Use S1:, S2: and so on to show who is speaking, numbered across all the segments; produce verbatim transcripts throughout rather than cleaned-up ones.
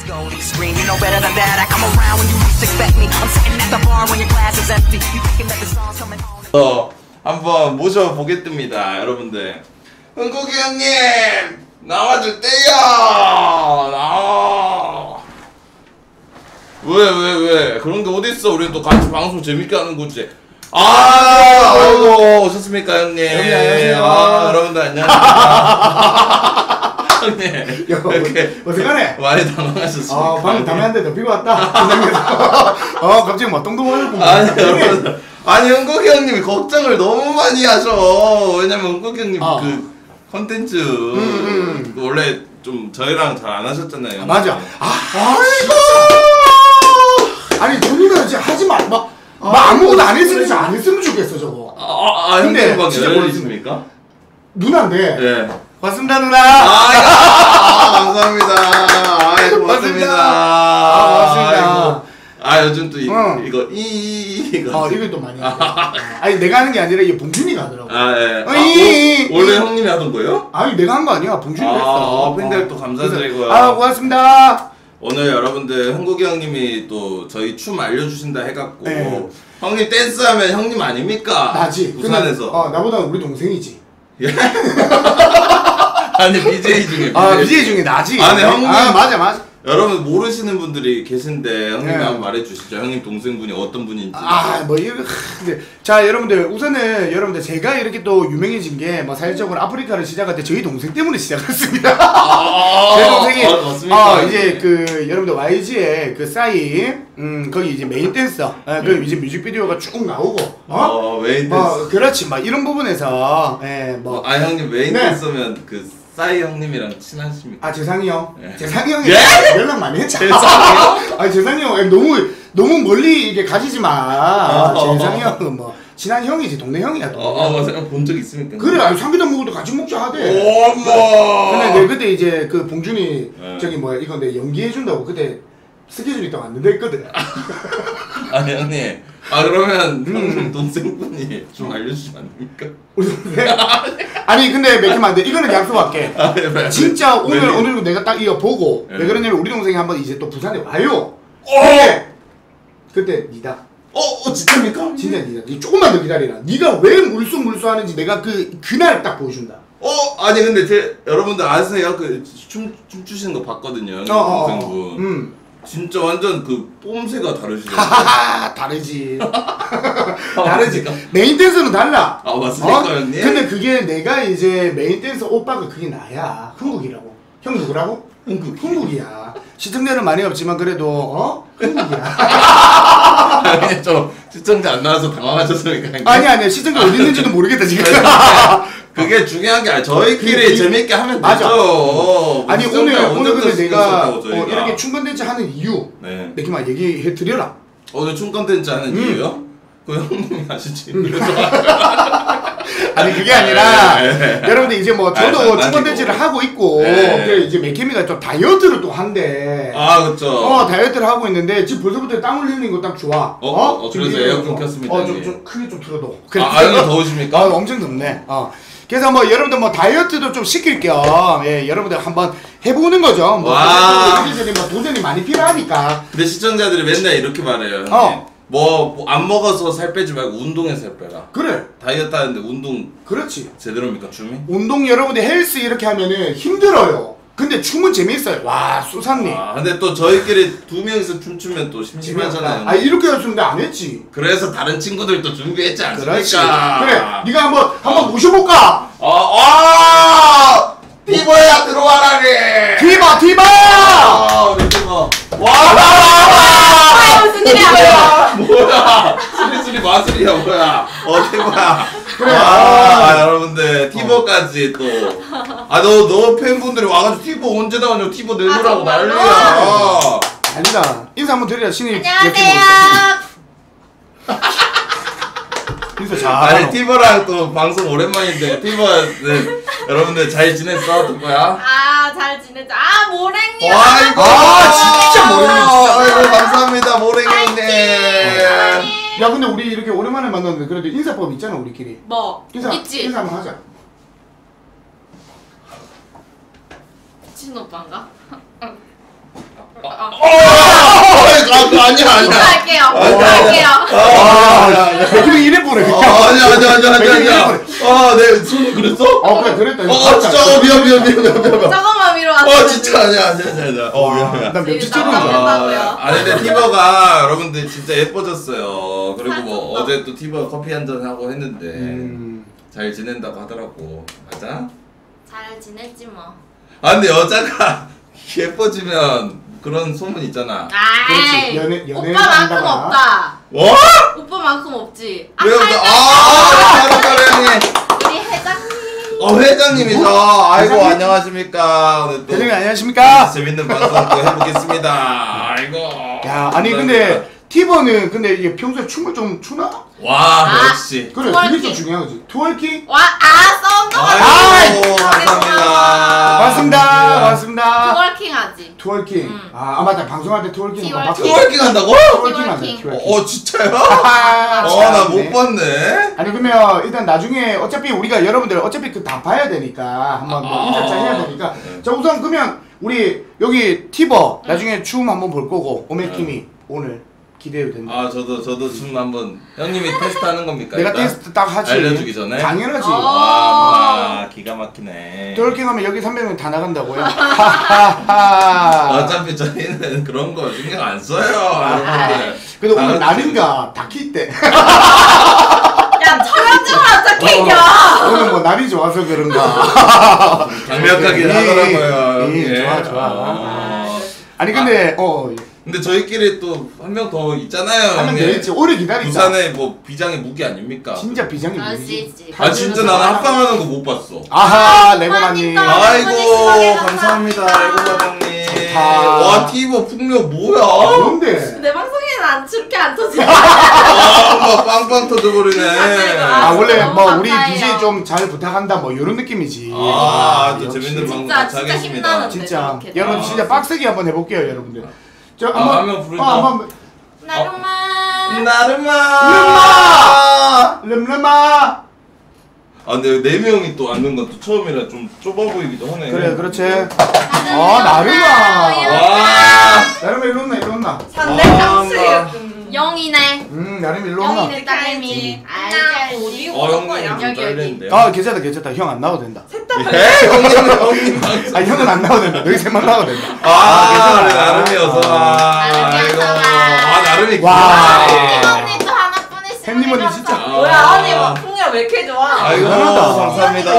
S1: 어, 한번 모셔보겠습니다, 여러분들. 흥국이 형님 나와줄 때요. 나와. 왜 왜 왜 그런 게 어딨어? 우리 또 같이 방송 재밌게 하는 거지. 아, 아이고 오셨습니까 형님?
S2: 안녕하세요.
S1: 아, 여러분들 안녕하세요. 형님 이렇게
S2: 어색하네.
S1: 많이 당황하셨습니까?
S2: 아, 방금 담배 한 대 더 피고 왔다. 어, 갑자기 막 똥똥하는구만.
S1: 아니 여러분, 아니 흥국이 형님이 걱정을 너무 많이 하셔. 왜냐면 흥국이 형님
S2: 어.
S1: 그 컨텐츠
S2: 음, 음.
S1: 그 원래 좀 저희랑 잘 안 하셨잖아요.
S2: 아, 맞아. 아, 아이고. 아니 본인은 이제 하지 마. 막, 막
S1: 아,
S2: 아무것도 안 했으면 안 했으면 좋겠어 저거.
S1: 아, 아, 아
S2: 근데
S1: 형님
S2: 진짜
S1: 방 열리십니까?
S2: 누나인데.
S1: 예.
S2: 고맙습니다 누나.
S1: 아, 아, 감사합니다. 아, 고맙습니다.
S2: 아, 고맙습니다.
S1: 아, 요즘 또 이,
S2: 응.
S1: 이거 이 이거.
S2: 어, 이거 또 많이. 아, 아니 내가 하는 게 아니라 이게 봉준이가 하더라고.
S1: 아, 예.
S2: 어,
S1: 아,
S2: 이,
S1: 오, 원래
S2: 이.
S1: 형님이 하던 거예요?
S2: 아니 내가 한 거 아니야. 봉준이가 했어.
S1: 아, 팬들 또 감사드리고요.
S2: 그래서, 아, 고맙습니다.
S1: 오늘 여러분들 흥국이 형님이 또 저희 춤 알려주신다 해갖고
S2: 네.
S1: 형님 댄스하면 형님 아닙니까?
S2: 나지.
S1: 부산에서.
S2: 근데, 어, 나보다 우리 동생이지.
S1: 아니 비제이 중에
S2: 아, 비제이 중에 나지.
S1: 아니 형님.
S2: 아, 맞아 맞아.
S1: 여러분 모르시는 분들이 계신데 형님
S2: 네.
S1: 한번 말해주시죠. 형님 동생분이 어떤 분인지.
S2: 아, 뭐 이거 근데 자 여러분들 우선은 여러분들 제가 이렇게 또 유명해진 게 뭐 사실적으로 아프리카를 시작할 때 저희 동생 때문에 시작했습니다.
S1: 아,
S2: 제 동생이
S1: 아, 맞습니까?
S2: 어, 이제 그 여러분들 와이지의 그 싸이 음 거기 이제 메인 댄서 어, 그 이제 뮤직비디오가 쭉 나오고 어,
S1: 어 메인 댄스.
S2: 뭐 그렇지 막 이런 부분에서 예뭐
S1: 아 형님 메인
S2: 네.
S1: 댄서면 그 싸이 형님이랑 친하십니까?
S2: 아 재상이 형,
S1: 예.
S2: 재상이 형이
S1: 예?
S2: 연락 많이 했잖아.
S1: 재상이요?
S2: 아 재상이 형 너무 너무 멀리 이게 가지지 마.
S1: 어.
S2: 재상이 형은 뭐 친한 형이지 동네 형이야. 동네.
S1: 어, 어 맞아. 본 적 있습니까?
S2: 그래, 아니 삼계탕 먹어도 같이 먹자 하대.
S1: 어머.
S2: 근데 내 그때 이제 그 봉준이
S1: 네.
S2: 저기 뭐야 이거 내 연기해 준다고 그때 스케줄 있다고 왔는데 했거든.
S1: 아니 형님. 아 그러면
S2: 음.
S1: 형님 동생분이 좀 알려주시면 안 됩니까?
S2: 우리 동생. 아니 근데 맥히면 안 돼. 이거는 약속할게.
S1: 아, 네, 네.
S2: 진짜 오늘
S1: 네.
S2: 오늘 내가 딱 이거 보고
S1: 네.
S2: 왜 그러냐면 우리 동생이 한번 이제 또 부산에 와요.
S1: 어!
S2: 근데 그때 니다.
S1: 어, 어 진짜입니까?
S2: 진짜 니다. 니 조금만 더 기다리라. 니가 왜 물쏘물쏘 하는지 내가 그 그날 딱 보여준다.
S1: 어 아니 근데 제 여러분들 아세요? 그 춤 춤추시는 거 봤거든요. 형님
S2: 어, 어, 어.
S1: 동생분.
S2: 음.
S1: 진짜 완전 그 뽐새가 다르시죠.
S2: 하하하 다르지. 다르지. 메인 댄서는 달라.
S1: 아 맞습니까
S2: 어?
S1: 형님?
S2: 근데 그게 내가 이제 메인 댄서 오빠가 그게 나야. 흥국이라고. 형 누구라고?
S1: 흥국.
S2: 흥국이야. 시청자는 많이 없지만 그래도 어? 흥국이야.
S1: 아니 저 시청자 안 나와서 당황하셨습니까? 형님?
S2: 아니 아니 시청자 어디 있는지도 모르겠다 지금.
S1: 그게 중요한 게 아니라 저희끼리
S2: 그, 그,
S1: 재밌게 하면
S2: 맞아.
S1: 되죠.
S2: 아니 오늘
S1: 시청자
S2: 오늘 근데
S1: 언제부터
S2: 내가
S1: 시켰었다고,
S2: 어,
S1: 저희가.
S2: 이렇게 춤 컨텐츠 하는 이유
S1: 네.
S2: 이렇게 막 얘기해 드려라.
S1: 오늘 춤 컨텐츠 하는
S2: 음.
S1: 이유요? 그 형님이 하시지.
S2: 아니 그게 아니라
S1: 네, 네.
S2: 여러분들 이제 뭐
S1: 아니,
S2: 저도
S1: 장난이고.
S2: 춤 컨텐츠를 하고 있고
S1: 네.
S2: 그 이제 맥케미가 좀 다이어트를 또 한대.
S1: 아 그렇죠.
S2: 어 다이어트를 하고 있는데 지금 벌써부터 땀 흘리는 거 딱 좋아.
S1: 어? 어,
S2: 지금
S1: 그래서
S2: 이거-
S1: 에어컨 켰습니다,
S2: 어, 좀,
S1: 형님.
S2: 좀 크게 좀 틀어도.
S1: 아, 아 형님 더우십니까?
S2: 아, 엄청 덥네. 어. 그래서 뭐 여러분들 뭐 다이어트도 좀 시킬 겸 예, 여러분들 한번 해보는 거죠. 뭐
S1: 와.
S2: 이리저리 뭐 도전이 많이 필요하니까.
S1: 근데 시청자들이 맨날 이렇게 말해요. 형님.
S2: 어.
S1: 뭐 안 먹어서 살 빼지 말고 운동해서 살 빼라.
S2: 그래.
S1: 다이어트 하는데 운동
S2: 그렇지.
S1: 제대로입니까 춤이?
S2: 운동 여러분들 헬스 이렇게 하면은 힘들어요. 근데 춤은 재밌어요. 와 수산님.
S1: 아 근데 또 저희끼리 두 명이서 춤추면 또 심심하잖아요.
S2: 아 이렇게 했으면 안 했지.
S1: 그래서 다른 친구들도 준비했지 않습니까?
S2: 그렇지. 그래. 네가 한번 한번 모셔볼까?
S1: 아, 아! 피버야 들어와라래.
S2: 디바 디바.
S1: 아, 우리 피버. 와!
S3: 아, 무슨 일이야?
S1: 뭐야? 수리수리 마술이야 뭐야? 어 피버야.
S2: 그래.
S1: 아,
S2: 아.
S1: 아, 여러분들 티버까지 또. 아 너 너 팬분들이 와가지고 티버 언제 나오냐고 티버 내놓으라고
S3: 아,
S1: 난리야.
S2: 아니다. 인사 한번 드려야 신입.
S3: 안녕하세요.
S2: 인사 잘.
S1: 아니 티버랑 또 방송 오랜만인데 티버 네, 여러분들 잘 지냈어 티버야?
S3: 아, 잘 지내죠. 아, 모랭님.
S1: 아이고
S2: 아, 진짜 모랭이 진짜.
S1: 아이고 감사합니다 모랭이 형님.
S2: 야 근데 우리 이렇게 오랜만에 만났는데 그래도 인사법 있잖아 우리끼리.
S3: 뭐?
S2: 인사
S3: 있지?
S2: 인사 한번 하자.
S3: 친 오빠인가?
S1: 아,
S3: 어.
S1: 아, 그거 아니야, 아니야.
S3: 할게요.
S1: 아니야,
S3: 할게요.
S2: 아, 백희이 이래 보래.
S1: 아, 아니야, 아니야, 아니야, 아니야, 아니야. 아, 내 손 그랬어?
S2: 어, 그래, 그랬다.
S1: 아, 진짜, 어, 미안, 미안, 미안, 미안, 미안.
S3: 조금만 위로 왔어.
S1: 어, 진짜 아니야, 아니야, 아니야, 아니야. 어, 미안, 미안.
S2: 나 며칠
S3: 재밌다.
S2: 전에
S3: 아,
S1: 아, 아니 근데 티버가 여러분들 진짜 예뻐졌어요. 그리고 뭐
S3: 살쪘어.
S1: 어제 또 티버 커피 한잔 하고 했는데
S2: 음.
S1: 잘 지낸다고 하더라고. 맞아?
S3: 잘 지냈지 뭐.
S1: 아 근데 여자가 예뻐지면 그런 소문 있잖아.
S3: 아이.
S2: 그렇지. 연애- 연애를
S3: 오빠만큼
S2: 한다거나.
S3: 없다.
S1: 뭐?
S3: 오빠만큼 없지.
S1: 왜요?
S3: 살짝
S1: 아, 사랑사랑해.
S3: 우리 회장님.
S1: 어 회장님이죠. 아이고
S2: 회장님?
S1: 안녕하십니까. 오늘 또
S2: 대장님 안녕하십니까?
S1: 재밌는 방송 또 해보겠습니다. 아이고.
S2: 야, 아니 근데 티버는 근데 이게 평소에 춤을 좀 추나?
S1: 와
S3: 아.
S1: 역시.
S2: 그래,
S3: 트월킹.
S2: 그게 좀 중요한 거지. 트월킹?
S3: 와, 아, 썸도
S1: 아이고
S3: 아,
S1: 감사합니다.
S2: 맞습니다. 맞습니다.
S3: 트월킹 하지.
S2: 트월킹.
S3: 음.
S2: 아, 아 맞다. 방송할 때 트월킹 한번 봤어.
S3: 트월킹.
S1: 트월킹 한다고?
S2: 트월킹 한다.
S3: 트월킹.
S2: 트월킹.
S1: 어 진짜요?
S2: 아,
S1: 어 나
S2: 참네.
S1: 못 봤네.
S2: 아니 그러면 일단 나중에 어차피 우리가 여러분들 어차피 그 다 봐야 되니까 한번 뭐
S1: 아.
S2: 인사차 해야 되니까
S1: 네.
S2: 자 우선 그러면 우리 여기 티버 나중에 춤 한번 볼 거고 오메킴이 오늘 기대해도 된다.
S1: 아 저도 저도 춤 한번 형님이 테스트하는 겁니까?
S2: 내가
S1: 일단?
S2: 테스트 딱 하지.
S1: 알려주기 전에?
S2: 당연하지.
S3: 어.
S1: 와 기가 막히네.
S2: 트월킹 하면 여기 삼백 명 다 나간다고요? 하하하.
S1: 어차피 저희는 그런 거 신경 안 써요 여러분들.
S2: 근데 오늘
S1: 다
S2: 날인가 다키 때.
S3: 야, 촬영증을 어떻게 이겨?
S2: 오늘 뭐 날이 좋아서 그런가.
S1: 강력하긴
S2: 예,
S1: 하더라고요.
S2: 예,
S1: 예.
S2: 좋아 좋아.
S1: 어.
S2: 아니 근데 어
S1: 근데 저희끼리 또 한 명 더 있잖아요.
S2: 하면
S1: 형님.
S2: 되겠지. 오래 기다리자.
S1: 부산에 뭐 비장의 무기 아닙니까?
S2: 진짜 비장이
S3: 아,
S2: 뭐지?
S3: 씨지.
S1: 아 진짜 나는 합방하는 거 못 봤어.
S2: 아하 레고마님.
S3: 그러니까.
S1: 아이고
S3: 시원하게
S1: 감사합니다
S3: 감사합니다.
S1: 아이고 사장님.
S2: 좋다.
S1: 와 티버 풍력 뭐야?
S2: 뭔데?
S3: 내 방송에는 안 저렇게 안 터지네.
S1: 아 빵빵 터져버리네.
S2: 아 원래
S3: 너무
S2: 뭐 우리
S3: 감사해요.
S2: 비제이 좀 잘 부탁한다 뭐 이런 느낌이지.
S1: 아또
S2: 역시.
S1: 재밌는 방송
S3: 진짜,
S1: 같이
S3: 진짜
S1: 하겠습니다.
S3: 힘나는
S2: 진짜
S3: 저렇게.
S2: 여러분
S1: 아.
S2: 진짜 빡세게 한번 해볼게요 여러분들. 저
S1: 아,
S2: 한번
S1: 한명 부르자.
S2: 어, 한번
S3: 나루마.
S1: 나르마.
S2: 름름아.
S1: 아 근데 네 명이 또 앉는 건 또 처음이라 좀 좁아 보이기도 하네.
S2: 그래 그렇지. 아 나름아.
S1: 와.
S2: 나름아 일로 온나 일로 온나.
S3: 선대
S1: 아,
S3: 강수였군. 영이네.
S2: 음 나름 일로 온나.
S3: 영이네 딸내미. 알지.
S1: 어 형님 좀
S3: 여기, 여기.
S1: 떨리는데요.
S2: 아 괜찮다 괜찮다 형 안 나와도 된다.
S1: 예? 형님 형님 방송.
S2: 아 형은 안 나와도 된다. 너희 셋만 나와도 된다.
S1: 아, 그래 나름이 어서 와.
S3: 나름이
S1: 아이고.
S3: 어서 와.
S1: 아 나름이
S2: 와.
S1: 귀여워.
S3: 언니도 하나뿐 있으면
S2: 햇님 언니 진짜.
S1: 아.
S4: 뭐야 언니 막 풍력 왜 이렇게 좋아?
S1: 아이고
S2: 대단하다.
S1: 감사합니다.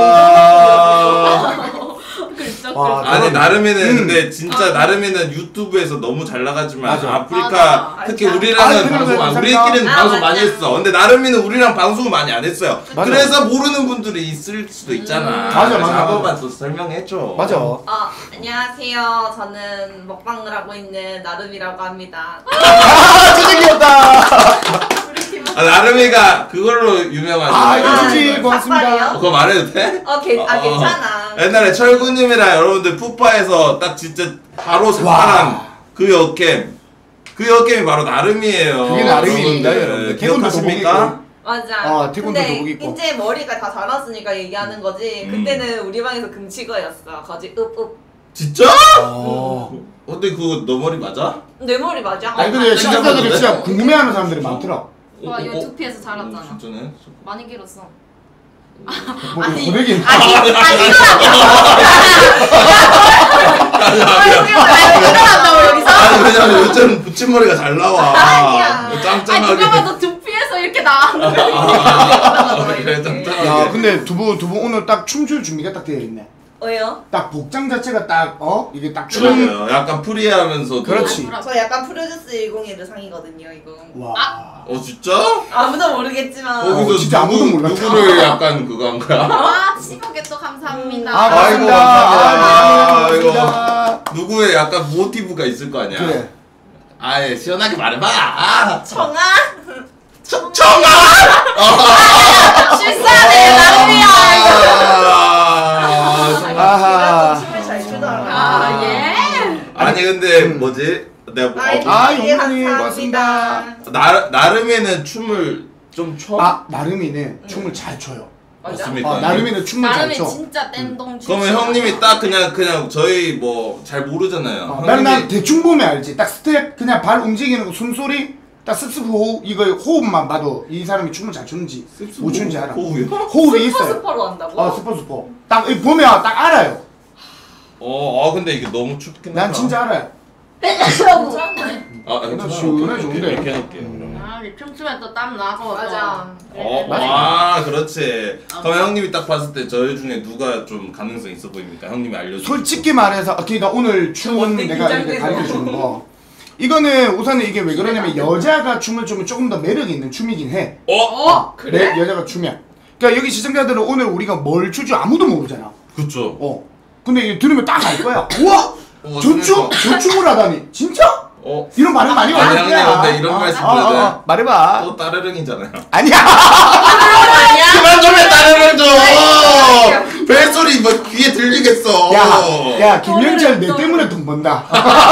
S2: 와,
S1: 아니
S2: 대단하다.
S1: 나름이는
S2: 음.
S1: 근데 진짜 나름이는 유튜브에서 너무 잘 나가지만
S2: 맞아.
S1: 아프리카
S3: 맞아.
S1: 특히
S4: 맞아.
S1: 우리랑은
S2: 아, 그래,
S1: 방송
S2: 그래,
S1: 안
S2: 감사합니다.
S1: 우리끼리는
S3: 아,
S1: 방송
S3: 맞아.
S1: 많이 했어. 근데 나름이는 우리랑 방송을 많이 안 했어요.
S2: 맞아.
S1: 그래서 모르는 분들이 있을 수도 있잖아.
S2: 맞아,
S1: 그래서
S2: 맞아,
S1: 한
S2: 맞아.
S1: 번만 더 설명해줘.
S2: 맞아.
S4: 어 안녕하세요. 저는 먹방을 하고 있는 나름이라고 합니다.
S2: 아 진짜 귀엽다.
S4: 우리 팀은
S1: 아 나름이가 그걸로 유명하지.
S2: 아 이거
S4: 아,
S2: 주지
S4: 이거
S2: 고맙습니다.
S4: 삭발이요?
S1: 그거 말해도 돼?
S4: 어, 괜, 아
S1: 어, 어.
S4: 괜찮아.
S1: 옛날에 철구님이랑 여러분들 푸파에서 딱 진짜 바로 삭발한 그 역캠 그 역캠이 바로 나름이에요.
S2: 그게 나름입니다,
S1: 여러분들.
S2: 여러분들. 태권도
S1: 기억하십니까?
S2: 도복이고.
S4: 맞아.
S2: 어, 태권도
S4: 근데
S2: 도복 입고.
S4: 이제 머리가 다 자랐으니까 얘기하는 거지.
S1: 음.
S4: 그때는 우리 방에서 금치거였어. 거지 읍읍.
S1: 진짜?
S2: 어.
S1: 근데 그거 너 머리 맞아?
S4: 내 머리 맞아?
S2: 아니 근데
S1: 진짜
S2: 시청자들이
S1: 그런데?
S2: 진짜 궁금해하는 사람들이 많더라.
S3: 와,
S1: 어,
S3: 이거
S1: 어?
S3: 두피에서 자랐잖아.
S1: 어, 진짜네.
S3: 많이 길었어.
S2: 뭐
S3: 아니,
S2: 고백이.
S3: 아니, 아니, 이거 한다고 여기서?
S1: 아니 왜냐면 요즘 붙임머리가 잘 나와.
S4: 아니야.
S3: 아니,
S1: 짱짱하게.
S3: 누가 봐도 두피에서 이렇게 나왔는데.
S1: 아, 그래 짱짱하게.
S2: 야 근데 두부 두부 오늘 딱 춤출 준비가 딱 되어 있네.
S4: 왜요?
S2: 딱 복장 자체가 딱 어 이게 딱 춤.
S1: 맞아요. 약간 프리하면서.
S2: 그렇지.
S4: 저 약간 프로듀스 일공일 상이거든요 이거.
S2: 와.
S1: 어 진짜?
S4: 아무도 모르겠지만.
S2: 어,
S1: 거기서
S2: 진짜
S1: 누구,
S2: 아무도 몰랐다.
S1: 누구를 약간 그거 한 거야?
S3: 아, 치목에 또 감사합니다.
S2: 아
S1: 아이고,
S2: 감사합니다.
S1: 감사합니다.
S2: 아이고 감사합니다.
S1: 누구의 약간 모티브가 있을 거 아니야?
S2: 그래.
S1: 아예 시원하게 말해봐. 아,
S4: 청아?
S1: 청 청아.
S3: 실수하네, 나름이야.
S2: 아하.
S4: 그래도 춤을 잘 추더라.
S3: 아, 예.
S1: 아니 근데
S2: 음.
S1: 뭐지? 내가 뭐,
S4: 아이,
S1: 어,
S2: 아,
S4: 예,
S2: 용돈이
S4: 감사합니다.
S2: 고맙습니다.
S1: 나 나름에는 춤을 좀 춰?
S2: 아 나름이는 춤을 잘 춰요.
S4: 맞아?
S1: 맞습니까?
S2: 어, 나름이는 춤을 잘
S3: 나름이
S2: 춰.
S3: 진짜 땡동 춤.
S1: 그러면 형님이 딱 그냥 그냥 저희 뭐 잘 모르잖아요.
S2: 어,
S1: 형님이
S2: 나는 난 대충 보면 알지. 딱 스텝 그냥 발 움직이는 거 숨소리 딱 습습 호흡 이거 호흡만 봐도 이 사람이 춤을 잘 추는지 못 추는지 알아.
S1: 호흡이요?
S2: 호흡이
S4: 스포
S2: 있어요.
S4: 스포로 한다고?
S2: 어 스포 스포. 딱 이 보면 딱 알아요.
S1: 어, 아 근데 이게 너무 춥긴 하다.
S2: 난 진짜 알아요.
S4: 괜찮네.
S1: 아,
S2: 나
S1: 괜찮아.
S2: 시원해,
S1: 오케이, 오케이,
S2: 좋은데.
S1: 이렇게 해놓을게요. 그러면.
S3: 아, 춤추면 또 땀 나고.
S4: 맞아.
S1: 어,
S2: 맞아.
S1: 아, 그렇지. 그럼 형님이 딱 봤을 때 저희 중에 누가 좀 가능성 있어 보입니까? 형님이 알려주세요.
S2: 솔직히 말해서 그러니까 오늘 춤은
S4: 뭔데,
S2: 내가 이렇게
S4: 긴장되네.
S2: 가르쳐주는 거. 이거는 우선은 이게 왜 그러냐면 여자가 춤을 추면 조금 더 매력 있는 춤이긴 해.
S1: 어?
S3: 어?
S4: 그래?
S2: 내 여자가 추면. 그러니까 여기 시청자들은 오늘 우리가 뭘 추지 아무도 모르잖아.
S1: 그쵸.
S2: 어. 근데 이거 들으면 딱 알 거야. 우와!
S1: 어,
S2: 저 춤?
S1: 그러니까.
S2: 저 춤을 하다니. 진짜?
S1: 어?
S2: 이런 반응 많이
S1: 아니,
S2: 왔을 거야.
S1: 형님, 근데 이런
S2: 어,
S1: 말씀
S2: 어,
S1: 드려도
S2: 어,
S1: 돼요?
S2: 어, 말해봐.
S1: 또 따르릉이잖아요.
S2: 아니야.
S3: 아니야?
S1: 그만 좀 해, 따르릉 좀! 벨소리 뭐 귀에 들리겠어.
S2: 야, 야, 김영철 내 때문에 돈 번다.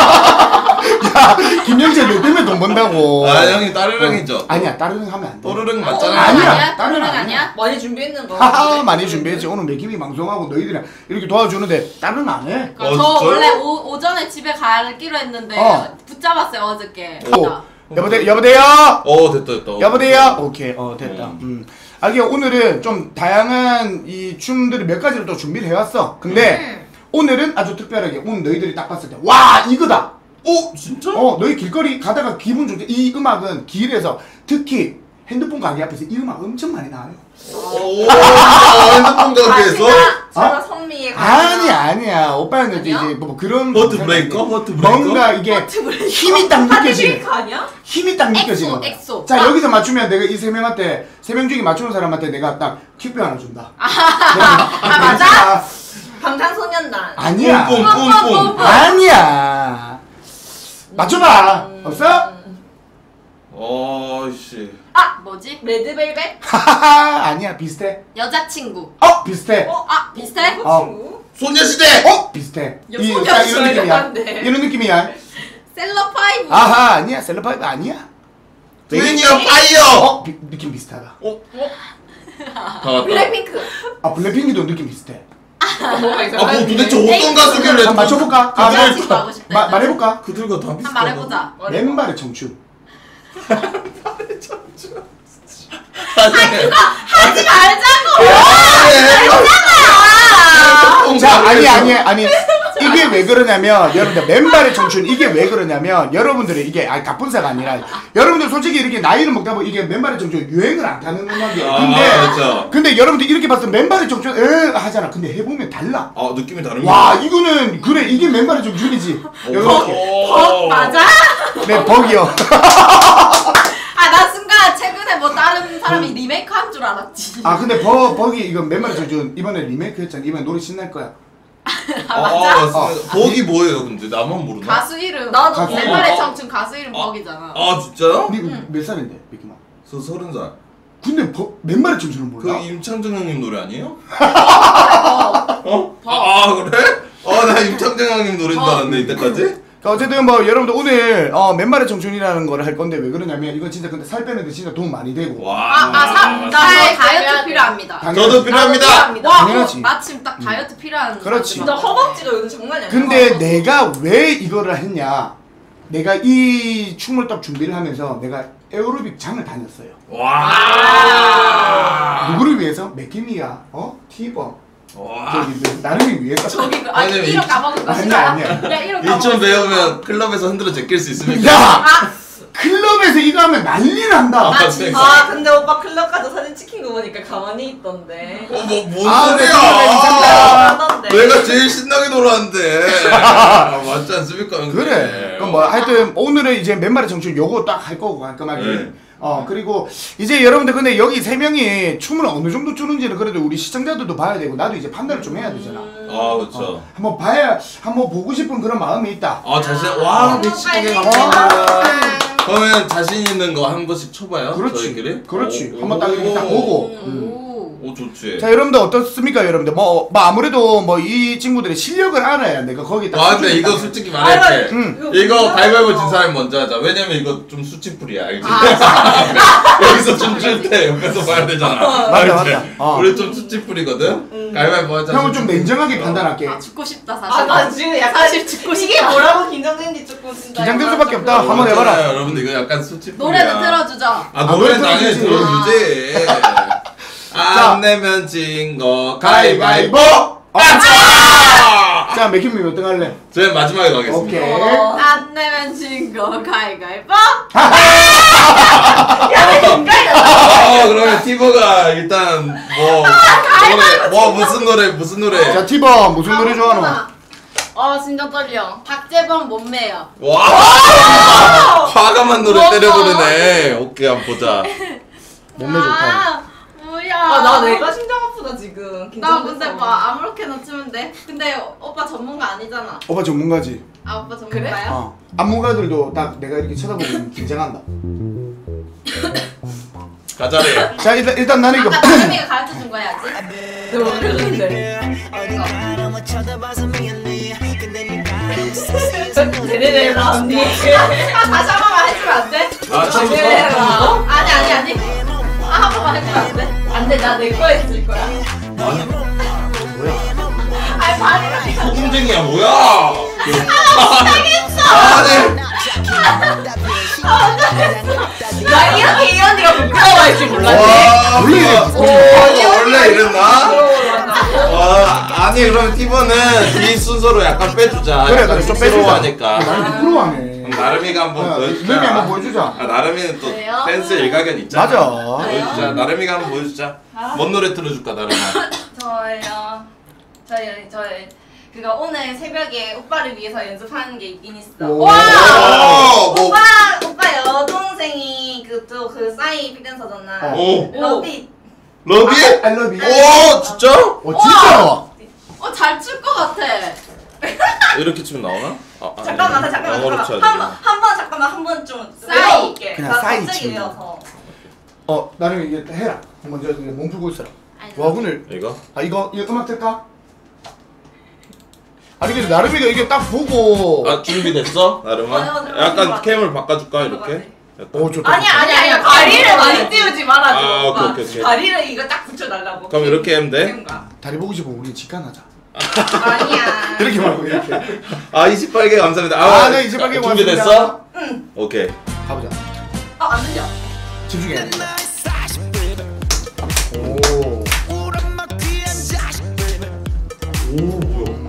S2: 야, 김영철 내 때문에 돈 번다고.
S1: 아, 형님 따르릉이죠?
S2: 아니야, 다른 거 하면 안 돼.
S1: 또르릉
S3: 어,
S1: 맞잖아요.
S2: 아니야.
S3: 아니야?
S2: 다른
S3: 다른
S2: 아니야.
S3: 아니야?
S4: 많이 준비했는 거.
S2: 하하, 많이 준비했지. 오늘 맥힘이 방송하고 너희들이랑 이렇게 도와주는데 다른 안 해.
S3: 그러니까
S1: 어,
S3: 저
S1: 진짜요?
S3: 원래 오, 오전에 집에 가기로 했는데
S2: 어.
S3: 붙잡았어요 어저께.
S2: 오,
S3: 나.
S2: 여보대, 여보대요?
S1: 어, 됐다, 됐다.
S2: 여보대요? 오케이, 어, 됐다.
S1: 음.
S2: 음. 아, 이게 오늘은 좀 다양한 이 춤들을 몇 가지를 또 준비를 해왔어. 근데
S3: 음.
S2: 오늘은 아주 특별하게 오늘 너희들이 딱 봤을 때, 와, 이거다!
S1: 어, 진짜?
S2: 어, 너희 길거리 가다가 기분 좋게 이 음악은 길에서 특히 핸드폰 가게 앞에서 이 음악 엄청 많이 나와요.
S1: 오, 핸드폰 가게에서?
S4: 제가 선미의
S2: 아니야, 아니야. 오빠는 이제
S3: 아니야?
S2: 뭐 그런
S1: 버트 브레이커? 버트 브레이커?
S2: 뭔가 이게
S3: 버트 브레이커?
S2: 힘이 딱 느껴지는
S4: 거 아니야?
S2: 힘이 딱
S3: 엑소,
S2: 느껴지는 거야.
S3: 엑소.
S2: 자,
S3: 아.
S2: 여기서 맞추면 내가 이 세 명한테 세 명 중에 맞추는 사람한테 내가 딱 큐표 하나 준다.
S3: 아, 맞아?
S4: 방탄소년단.
S2: 아니야.
S1: 뿜뿜 뿜뿜.
S3: 뿜뿜.
S2: 아니야. 맞춰봐.
S4: 음.
S2: 없어?
S1: 어이씨.
S3: 아 뭐지?
S4: 레드벨벳?
S2: 하하하. 아니야. 비슷해.
S3: 여자친구.
S2: 어, 비슷해.
S4: 어?
S3: 아 비슷해?
S4: 누구
S2: 어.
S4: 친구?
S1: 소녀시대!
S2: 어, 비슷해.
S3: 야,
S2: 이,
S3: 소녀
S2: 딱 이런 느낌이야.
S4: 시대인데.
S2: 이런 느낌이야.
S3: 셀럽파이브.
S2: 아하, 아니야. 셀럽파이브 아니야.
S1: 트윈이어 파이어!
S2: 어, 비, 느낌 비슷하다.
S1: 어? 다 왔다.
S4: 블랙핑크.
S2: 아, 블랙핑크도 느낌 비슷해.
S4: 뭐가
S1: 아, 뭐 도대체 어떤 가수길래
S2: 한번 맞춰볼까? 아,
S3: 그들과
S2: 말-
S3: 친구하고 싶다.
S2: 마, 말해볼까?
S1: 그들과 다
S3: 한번
S1: 비슷하다.
S3: 말해보자.
S2: 맨발의 청춘.
S3: 하지 말자고.
S2: 자, 아니, 아니, 아니. 이게 왜 그러냐면, 여러분들, 맨발의 청춘, 이게 왜 그러냐면, 여러분들이 이게, 아, 가뿐사가 아니라, 여러분들 솔직히 이렇게 나이를 먹다 보면 이게 맨발의 청춘 유행을 안 타는 음악이에요.
S1: 아,
S2: 근데,
S1: 그렇죠.
S2: 근데 여러분들 이렇게 봤을 때 맨발의 청춘, 에 하잖아. 근데 해보면 달라.
S1: 아, 느낌이 다릅니다.
S2: 와, 이거는, 그래, 이게 맨발의 청춘이지. 이렇게.
S3: 벅 맞아?
S2: 네, 벅이요.
S3: 아 나 순간 최근에 뭐 다른 사람이 리메이크 한 줄 알았지.
S2: 아, 근데 벅, 벅이, 이거 맨발의 청춘, 이번에 리메이크 했잖아. 이번에 노래 신날 거야.
S3: 아 맞아?
S1: 아, 맞습니다. 복이 뭐예요, 근데? 나만 모르나?
S3: 가수 이름.
S4: 나도
S2: 가수 이름.
S3: 맨발의
S1: 아.
S3: 청춘 가수 이름
S1: 아.
S3: 벅이잖아.
S1: 아, 진짜요?
S2: 니 몇 살인데, 미키마?
S1: 저 서른 살.
S2: 근데 벅, 맨발의 청춘은
S1: 그
S2: 몰라?
S1: 임창정 형님 노래 아니에요?
S3: 벅.
S1: 어? 아, 그래? 어, 나 임창정 형님 노래인 줄 알았네, 이때까지?
S2: 자, 어쨌든 뭐 여러분들 오늘 어, 맨발의 청춘이라는 거를 할 건데 왜 그러냐면 이건 진짜 근데 살 빼는데 진짜 도움 많이 되고.
S1: 와.
S3: 아아나
S4: 살
S3: 다이어트
S4: 빼야
S3: 필요합니다.
S2: 당연하지.
S1: 저도 필요합니다.
S3: 와
S2: 당연하지.
S3: 어, 마침 딱 다이어트 필요한.
S2: 그렇지.
S4: 진짜 허벅지가 요즘 장난이 아니야.
S2: 근데 내가 왜 이거를 했냐? 내가 이 춤을 딱 준비를 하면서 내가 에어로빅 장을 다녔어요.
S1: 와.
S2: 누구를 위해서? 맥키미야, 어? 티범,
S1: 와.
S2: 저기 그 나름을 위해서.
S3: 저기 그 아니
S1: 아니,
S3: 이름
S1: 이-
S3: 까먹은 거
S2: 아니야, 아니야.
S3: 야 이름
S1: 일 점
S3: 까먹었어.
S1: 배우면 클럽에서 흔들어 제낄 수 있습니까?
S2: 야,
S3: 아
S2: 클럽에서 이거 하면 난리 난다.
S3: 아, 진짜?
S4: 아 근데 오빠 클럽 가서 사진 찍힌 거 보니까 가만히 있던데.
S1: 어, 뭐, 뭔
S2: 아, 네,
S1: 소리야?
S2: 그러네, 이상하다.
S4: 하던데.
S1: 내가 제일 신나게 놀았는데. 아, 맞지 않습니까? 형님?
S2: 그래. 그럼 뭐 하여튼 오늘은 이제 맨발의 청춘 요거 딱 할 거고 깔끔하게.
S1: 네.
S2: 어 그리고 이제 여러분들 근데 여기 세 명이 춤을 어느 정도 추는지는 그래도 우리 시청자들도 봐야 되고 나도 이제 판단을 좀 해야 되잖아.
S1: 아, 그렇죠.
S2: 어, 한번 봐야 한번 보고 싶은 그런 마음이 있다.
S1: 아, 자신, 와,
S4: 너무
S1: 미치게
S4: 빨리
S1: 감사합니다. 그러면 자신 있는 거 한 번씩 쳐봐요?
S2: 그렇지.
S1: 저희끼리?
S2: 그렇지.
S1: 오.
S2: 한번 딱 이렇게 딱 보고.
S3: 오.
S1: 오 좋지.
S2: 자 여러분들 어떻습니까 여러분들 뭐, 뭐 아무래도 뭐 이 친구들의 실력을 알아야 내가 거기 딱
S1: 와 근데
S2: 수준이
S1: 이거
S2: 딱-
S1: 솔직히 말할게.
S2: 응.
S1: 이거 가위바위보 진 사람이 먼저 하자. 왜냐면 이거 좀 수치풀이야, 알지?
S3: 아,
S1: 여기서 춤출 때 옆에서 봐야 되잖아.
S2: 맞아,
S1: 알지?
S2: 맞아. 어.
S1: 우리 좀 수치풀이거든. 가위바위보 하자.
S2: 형은 좀 냉정하게 판단할게.
S3: 아 죽고 싶다 사실.
S4: 아, 나 지금 약간
S3: 사실 죽고 싶다.
S4: 이게 뭐라고 긴장되는지 조금 진짜.
S2: 긴장될 수밖에 없다.
S1: 어,
S2: 한번 해봐라.
S1: 맞아요. 여러분들 이거 약간 수치풀이야.
S3: 노래도 틀어주죠.
S1: 아 노래는
S2: 노래
S1: 당연히
S2: 틀어주지.
S1: 들어주지.
S2: 자.
S1: 안 내면 진 거
S2: 가위바위보.
S1: 가위바위보.
S2: 아, 자 맥힘이 몇 등 할래?
S1: 저희 마지막에 가겠습니다.
S2: 오케이.
S4: 어.
S3: 안 내면 진거 가위가위보.
S1: 아 그러면 티버가 일단 뭐 노래 뭐 무슨 노래 무슨 노래?
S2: 자 티버 무슨 노래 좋아하노?
S3: 아 진짜 떨려. 박재범 몸매요.
S1: 와 화가만 노래
S3: 뭐가?
S1: 때려 부르네. 오케이 한번 보자.
S2: 몸매 좋다.
S3: 아, 뭐야.
S4: 아, 나 내가 심장 아프다 지금.
S3: 나
S4: 긴장돼서.
S3: 근데 뭐 아무렇게나 치면 돼. 근데 오빠 전문가 아니잖아.
S2: 오빠 전문가지.
S3: 아 오빠 전문가야?
S2: 어. 안무가들도 딱 내가 이렇게 쳐다보면 긴장한다.
S1: 가자래.
S2: 자 일단 일단 나는 이거
S3: 아까 나름이가 가르쳐준 거야 아직?
S4: 내가 뭐 그랬는데. 제네레라 언니.
S3: 아 다시 한 번만 해주면 안 돼?
S1: 아 친구
S4: 제네레라.
S3: 아니 아니 아니. 아 한 번만 해주면 안 돼?
S4: 안돼 나 내 거 했을 거야.
S3: 아니 발이
S1: 소금쟁이야 뭐야? 아니
S4: 나 이렇게 이 언니가 부끄러워할 줄 몰랐네.
S1: 와
S2: 원래
S1: 원래 원래 이랬나?
S4: 부끄러워하다.
S1: 와 아니 그럼 티버는 이 순서로 약간 빼주자.
S2: 그래
S1: 약간
S2: 그래 좀 빼주자.
S1: 쑥스러워하니까.
S2: 많이 부끄러워하네.
S1: 그럼 나름이가 한번 보여주자.
S2: 나름이 한번 보여주자.
S1: 아 나름이는 또
S3: 그래요?
S1: 댄스 일가견 있잖아.
S2: 맞아.
S1: 보여주자. 나름이가 한번 보여주자. 뭔 노래 틀어줄까 나름아?
S4: 저요. 저희 저희 그거 오늘 새벽에 오빠를 위해서 연습하는 게 있긴 있어.
S2: 오.
S4: 와!
S1: 오, 뭐.
S4: 오빠 오빠 여동생이 그또그 그 싸이 픽댄서잖아.
S2: 어.
S1: 오
S4: 러비.
S1: 러비?
S2: I love you.
S1: 오 진짜?
S2: 어 진짜?
S3: 어잘 출 것 같아.
S1: 이렇게 치면 나오나? 아, 아,
S4: 잠깐만
S1: 아니,
S4: 잠깐만
S1: 영어로
S4: 잠깐만
S1: 쳐야
S4: 한번
S1: 되구나.
S4: 한 번 잠깐만 한 번 좀
S3: 싸이.
S4: 외워볼게.
S2: 그냥
S4: 나
S2: 싸이
S4: 갑자기
S2: 치는 거.
S4: 외워서.
S2: 어 나는 이게 해라. 먼저 몸 풀고 있어라. 와 오늘
S1: 이거?
S2: 아 이거 이거 음악 틀까? 아니 근데 나름이가 이게 딱 보고
S1: 아 준비됐어? 나름아?
S4: 어, 어, 어,
S1: 약간
S4: 들어가.
S1: 캠을 바꿔줄까 이렇게? 약간?
S2: 오 좋다.
S4: 아니야 아니야 아니야
S3: 좋다.
S4: 다리를 많이 띄우지 말아줘.
S1: 아,
S4: 오빠.
S1: 오케이, 오케이, 오케이.
S4: 다리를 이거 딱 붙여달라고.
S1: 그럼 이렇게 하면 돼?
S4: 뭔가.
S2: 다리 보고 싶으면 우리 직관하자.
S4: 아니야.
S2: 이렇게 말고 이렇게.
S1: 아 이십팔 개 감사합니다.
S2: 아, 네, 이십팔 개
S1: 준비됐어?
S2: 고맙습니다.
S4: 응.
S1: 오케이.
S2: 가보자.
S4: 어안 들려.
S2: 집중해. 오. 오 뭐야?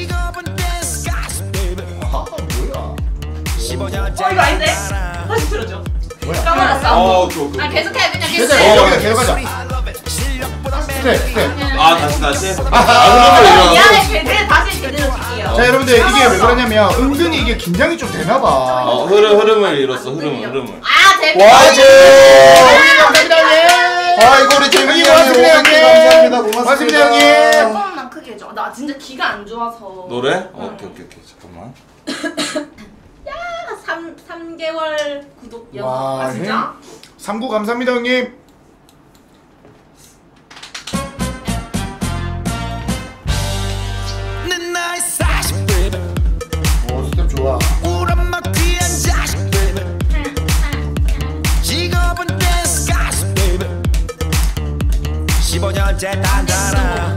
S2: 아 뭐야?
S4: 어 이거 아닌데? 다시 들어줘.
S2: 뭐야?
S4: 까먹었어.
S1: 어 오케이 오케이.
S3: 아 계속해 그냥
S2: 계속
S3: 계속해.
S2: 여기다 계속 가자. 스텝 스텝.
S1: 아 다시 다시?
S2: 아,
S1: 아 그러면 이거
S4: 미안해 제대로 다시 제대로 줄게요.
S2: 자 여러분들 이게 왜 그러냐면 은근히 이게 긴장이 좀 되나봐.
S1: 어 흐름 흐름을 잃었어 흐름을 흐름을.
S3: 아 재밌.
S1: 와이즈!
S2: 감사합니다 형님.
S1: 아이고 우리 재민이 형님
S2: 고맙습니다,
S1: 오백 개
S2: 형님.
S1: 감사합니다
S2: 고맙습니다,
S1: 고맙습니다.
S2: 형님.
S4: 조금만 크게 해줘. 나 진짜 귀가 안 좋아서.
S1: 노래? 어, 오케이 오케이 오케이 잠깐만.
S3: 삼 삼 개월 구독 연.
S2: 와,
S4: 아 진짜?
S2: 삼구 감사합니다 형님. 오 스텝 좋아.
S5: 십오 년째 단단한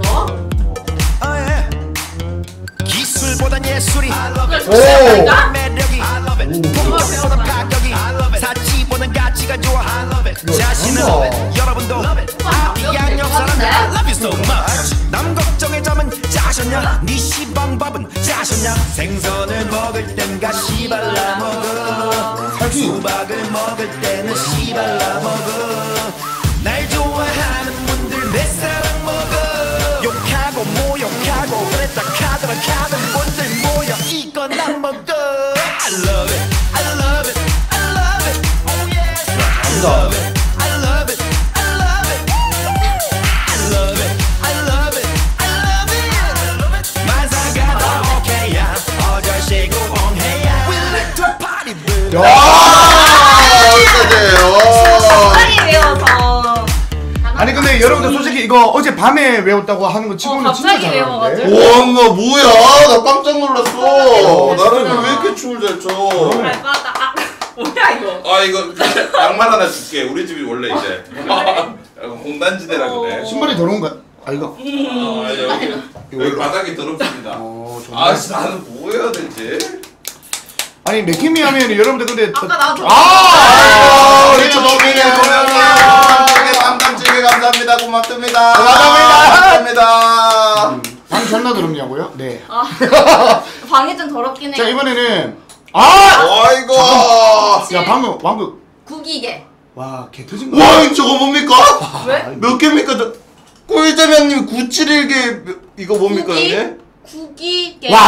S5: 기술보단 예술이
S2: 오.
S5: 매력이 무엇보다 가격이 사치보단 가치가 좋아 자신은 여러분도 이양 역사는 I love you so much 남 걱정의 점은 짜셨냐 네 시방법은 짜셨냐 생선을 먹을 땐 가시 발라 먹어 수박을 먹을 때는 씨 발라 먹어 날 좋아하는 분들 내 사랑 먹어 욕하고 모욕하고 그랬다 카드라 카드 분들 모여 이건 난 먹어 I love it I love it I love it oh yes I love it I love it I love it I love it I love it I love it 만사가 다 오케이야 어절시고 옹해야 We like to party baby
S1: 아 여기까지예요.
S4: 빨리 외워서.
S2: 아니 근데 근데 여러분들 솔직히 이거 어제 밤에 외웠다고 하는 거 치고는
S4: 어,
S2: 진짜
S4: 갑자기
S2: 잘하는데.
S4: 외워가지고.
S1: 와, 나 뭐야? 나 깜짝 놀랐어. 나는 왜 이렇게 춤을 잘 춰?
S4: 발바닥. 아, 뭐야 이거?
S1: 아, 이거 양말 하나 줄게. 우리 집이 원래 이제 약간 공단지대라 그래.
S2: 신발이 더러운 거야? 아 이거.
S1: 아, 여기, 여기 바닥이 더럽습니다.
S2: 어 정말.
S1: 아, 진짜 나는 뭐 해야 되지?
S2: 아니 맥힘이 하면 여러분들 근데
S3: 아까 나 저.
S1: 아, 우리 도민이 도명님 감감찌개 감사합니다. 고맙습니다. 고맙습니다.
S2: 음, 방 존나 더럽냐고요? 네.
S4: 아, 방이 좀 더럽긴 해.
S2: 자 이번에는 아!
S1: 아이고.
S2: 야 방금 방금
S3: 구기계.
S2: 와 개 터진 거.
S1: 와, 저거 뭡니까?
S4: 왜?
S1: 몇 개입니까? 저 꿀대명님 구칠일개 이거 뭡니까
S3: 구기?
S1: 이게?
S3: 구기계.
S2: 와.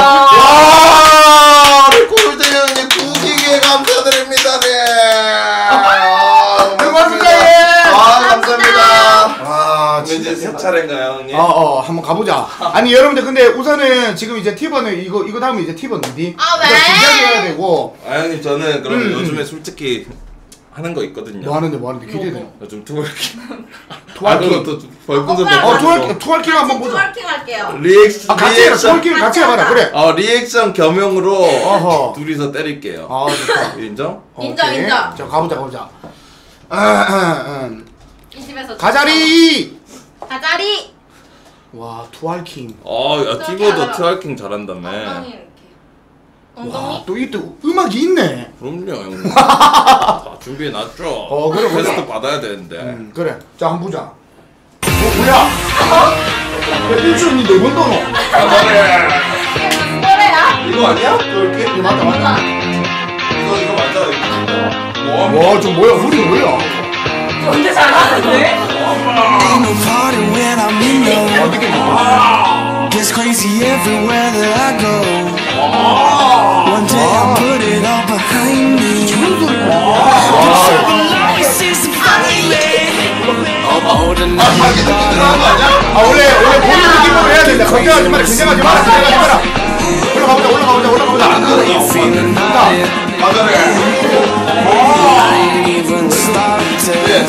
S1: 와, 우리 꿀대명님 구기개 감사드립니다. 네. 아,
S2: 고맙습니다.
S1: 아, 감사합니다.
S2: 아
S1: 왠지 세 차례인가요, 형님?
S2: 어, 어, 한번 가보자. 아니, 여러분들, 근데 우선은 지금 이제 티버는 이거, 이거 다음에 이제 티버 어디?
S3: 아, 왜?
S2: 준비해야 되고.
S1: 아, 형님, 저는 그럼
S2: 음,
S1: 요즘에 솔직히 하는 거 있거든요.
S2: 뭐 하는데, 뭐 하는데, 기대돼.
S1: 요즘 투월킹.
S2: 투월킹.
S1: 아, 또 벌분들
S3: 오빠,
S2: 어,
S3: 어,
S2: 투월킹, 투월킹 한번 보자.
S3: 투월킹 할게요.
S1: 리액션.
S2: 아, 같이 해라.
S1: 리액션.
S2: 투월킹 같이 해봐라. 그래.
S1: 어, 리액션 겸용으로
S2: 어허.
S1: 둘이서 때릴게요.
S2: 아, 좋다.
S1: 인정?
S3: 인정,
S2: 오케이.
S3: 인정.
S2: 자, 가보자, 가보자. 아, 아, 아.
S3: 이 집에서.
S2: 가자리!
S3: 가자리.
S2: 와, 투월킹.
S1: 어, 야, 티보도 트월킹 잘한다며.
S3: 엉덩이 이렇게.
S2: 와,
S3: 엉덩이.
S2: 또 이때 음악이 있네.
S1: 그럼요, 형님. 다 준비해놨죠.
S2: 어, 그래, 그래.
S1: 테스트 받아야 되는데.
S2: 음, 그래. 자, 한번 보자. 어, 뭐야? 야, 일주일이 네번 떠노.
S3: 노래야.
S1: 이거 아니야? 트월킹?
S2: 이거 맞다, 맞다.
S1: 이거, 이거 맞아, 이거. 와,
S2: 와, 저 뭐야? 우리 뭐야?
S4: 언제 잘하는데?
S5: Ain't no party when I'm in
S2: 아,
S5: love.
S2: 이게 뭐야?
S5: Gets crazy everywhere that I go. One day I'll put it all behind me. Life is funny. Holding on.
S2: 아 원래 원래 본인 느낌으로 해야 된다. 걱정하지 마라. 긴장하지 마라. 긴장하지 마라. 올라가보자. 올라가보자. 올라가보자.
S5: Feeling high. I ain't even started.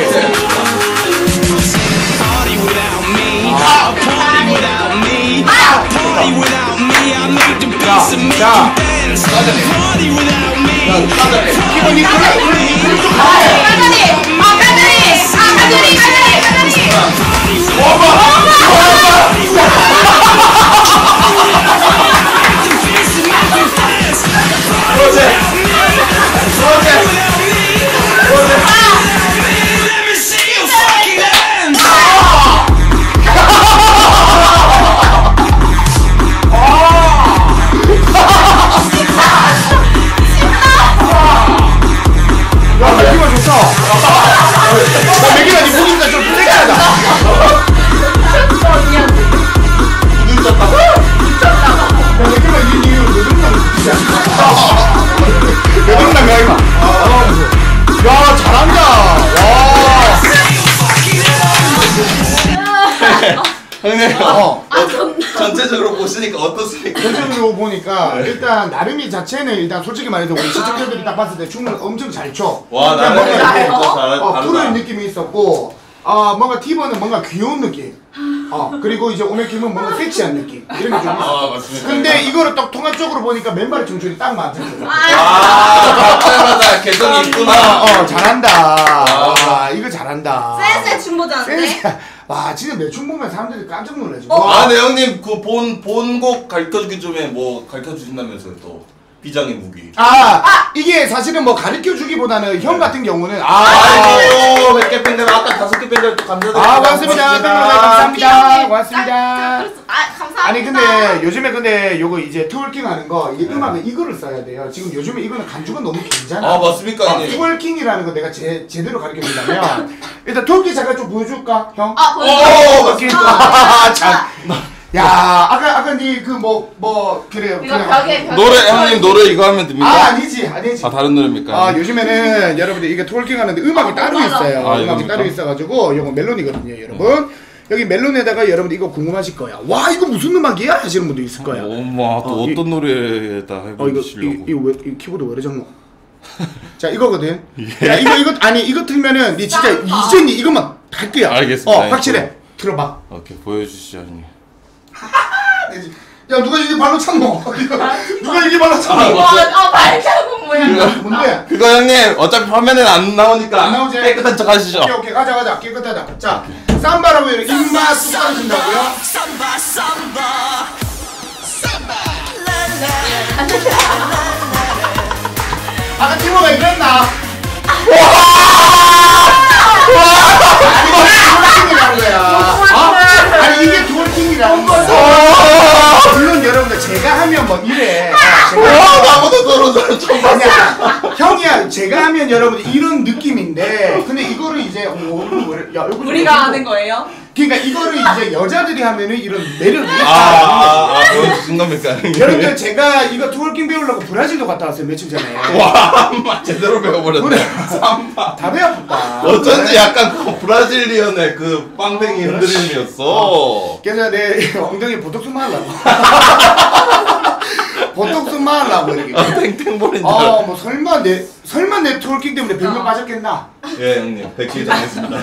S5: Party without me. Party without me. Party without me. I made the beats and make
S2: 자,
S5: you dance. Party without me.
S2: 기본이 그래.
S3: 가자리. 아, 가자리. 아, 가자리. 가자리. 가자리.
S5: Let me see you fucking dance.
S2: 야, 맥기가 좋다. 야, 맥기가 니 보니까 좀 섹시하다. 야, 맥기가 니 니, 왜 그런다, 왜 그런다, 이거. 야, 잘한다. 와.
S1: 형님,
S2: 어.
S3: 아, 전.
S1: 전체적으로 보시니까 어떻습니까?
S2: 전체적으로 보니까 일단 나름이 자체는 일단 솔직히 말해서 우리 시청자들이 딱 봤을 때 춤을 엄청 잘 춰.
S1: 와,
S2: 그냥
S1: 나는
S2: 뭔가 이렇게
S1: 진짜 잘,
S2: 어,
S1: 다르다.
S2: 푸른 느낌이 있었고, 아 뭔가 티버는 뭔가 귀여운 느낌. 어 그리고 이제 오메킴은 뭔가 섹시한 느낌 이런 게 좀 있어.
S1: 아, 맞습니다.
S2: 근데 이거를 딱 통합적으로 보니까 맨발의 청춘이 딱 맞아.
S1: 아, 맞다. 개성이 있구나.
S2: 어 잘한다. 아 이거 잘한다.
S3: 센스의 춤 보자는데.
S2: 센스. 와 진짜 내 춤 보면 사람들이 깜짝 놀라지.
S3: 어?
S1: 아, 네, 형님, 그 본, 본곡 가르쳐주기 전에 뭐 가르쳐주신다면서요, 또. 비장의 무기.
S2: 아, 이게 사실은 뭐 가르쳐 주기보다는 형 같은 경우는 아,
S1: 아이고, 몇 개 팬들, 아까 다섯 개 팬들 감사드립니다.
S2: 아 고맙습니다. 팬분들 감사합니다. 고맙습니다.
S3: 아, 감사합니다.
S2: 아니 근데 요즘에 근데 요거 이제 트월킹 하는 거 이게 음악은 이거를 써야 돼요. 지금 요즘에 이거는 간주가 너무 길잖아.
S1: 아, 맞습니까,
S2: 아,
S1: 형님?
S2: 트월킹이라는 거 내가 제, 제대로 가르쳐 준다면 일단 트월킹 잠깐 좀 보여줄까 형?
S3: 아,
S1: 오,
S3: 보여줘.
S2: 트월킹.
S3: 아,
S2: 참. 야 아까 아까 니 그 뭐 뭐 그래요.
S3: 이거
S2: 그냥-
S3: 벽에 벽에.
S1: 노래, 형님, 노래 이거 하면 됩니까?
S2: 아 아니지 아니지.
S1: 아, 다른 노래입니까?
S2: 아 요즘에는 여러분들 이게 트월킹 하는데 음악이
S3: 아,
S2: 따로
S3: 맞아.
S2: 있어요.
S1: 아,
S2: 음악이
S1: 이겁니까?
S2: 따로 있어가지고 요거 멜론이거든요, 여러분. 여기 멜론에다가 여러분들 이거 궁금하실 거야. 와 이거 무슨 음악이야? 하시는 분도 있을 거야.
S1: 엄마, 또
S2: 어, 이-
S1: 어떤 노래에다
S2: 어 이거
S1: 해보시려고.
S2: 이, 이거 왜 이 키보드 왜 이래 작노? 자 이거거든. 야 이거 이거 아니 이거 틀면은 니 진짜
S3: 짱이다.
S2: 이제 니 이것만 할게요.
S1: 알겠습니다.
S2: 어 확실해. 들어봐.
S1: 오케이 보여주시죠 형님.
S2: 야 누가 이게 발로 찼노? 누가 이게 발로 찼노?
S4: 와, 아 발자국 뭐야?
S2: 뭔데?
S1: 그거 형님 어차피 화면에는 안 나오니까
S2: 안 나오지?
S1: 깨끗한 척 하시죠.
S2: 오케이 오케이 가자 가자 깨끗하다. 자 삼바라고 해요. 입맛 쑥 떨어진다고요?
S5: 삼바 삼바
S2: 아까 티모가 이랬나? 두얼킹이라는 거야. 어? 아니 이게 두얼킹이라는 거야. 물론 여러분들 제가 하면 뭐 이래. 어,
S1: 와
S2: 제가
S1: 나보다 더러운 사람 처음
S2: 아니야. 형이야 제가 하면 여러분들 이런 느낌인데 근데 이거를 이제 어, 뭐래? 야 얼굴
S4: 우리가 아는 거예요?
S2: 그러니까 이거를 이제 여자들이 하면은 이런 매력이 있다.
S1: 아아 보여주신 겁니까 형님?
S2: 여러분들 제가 이거 트월킹 배우려고 브라질도 갔다 왔어요 며칠 전에.
S1: 와 제대로 배워버렸네.
S2: 그래.
S1: 삼바.
S2: 다 배웠다.
S1: 어쩐지 약간 그 브라질리언의 그 빵댕이 흔들림이었어.
S2: 그래서 내 엉덩이 보톡스만 하려고. 보톡스만 하려고 이렇게.
S1: 아 탱탱볼인 줄.
S2: 아, 뭐 설마 내 설마 내 트월킹 때문에 병명 빠졌겠나?
S1: 예 형님 백킬 당했습니다.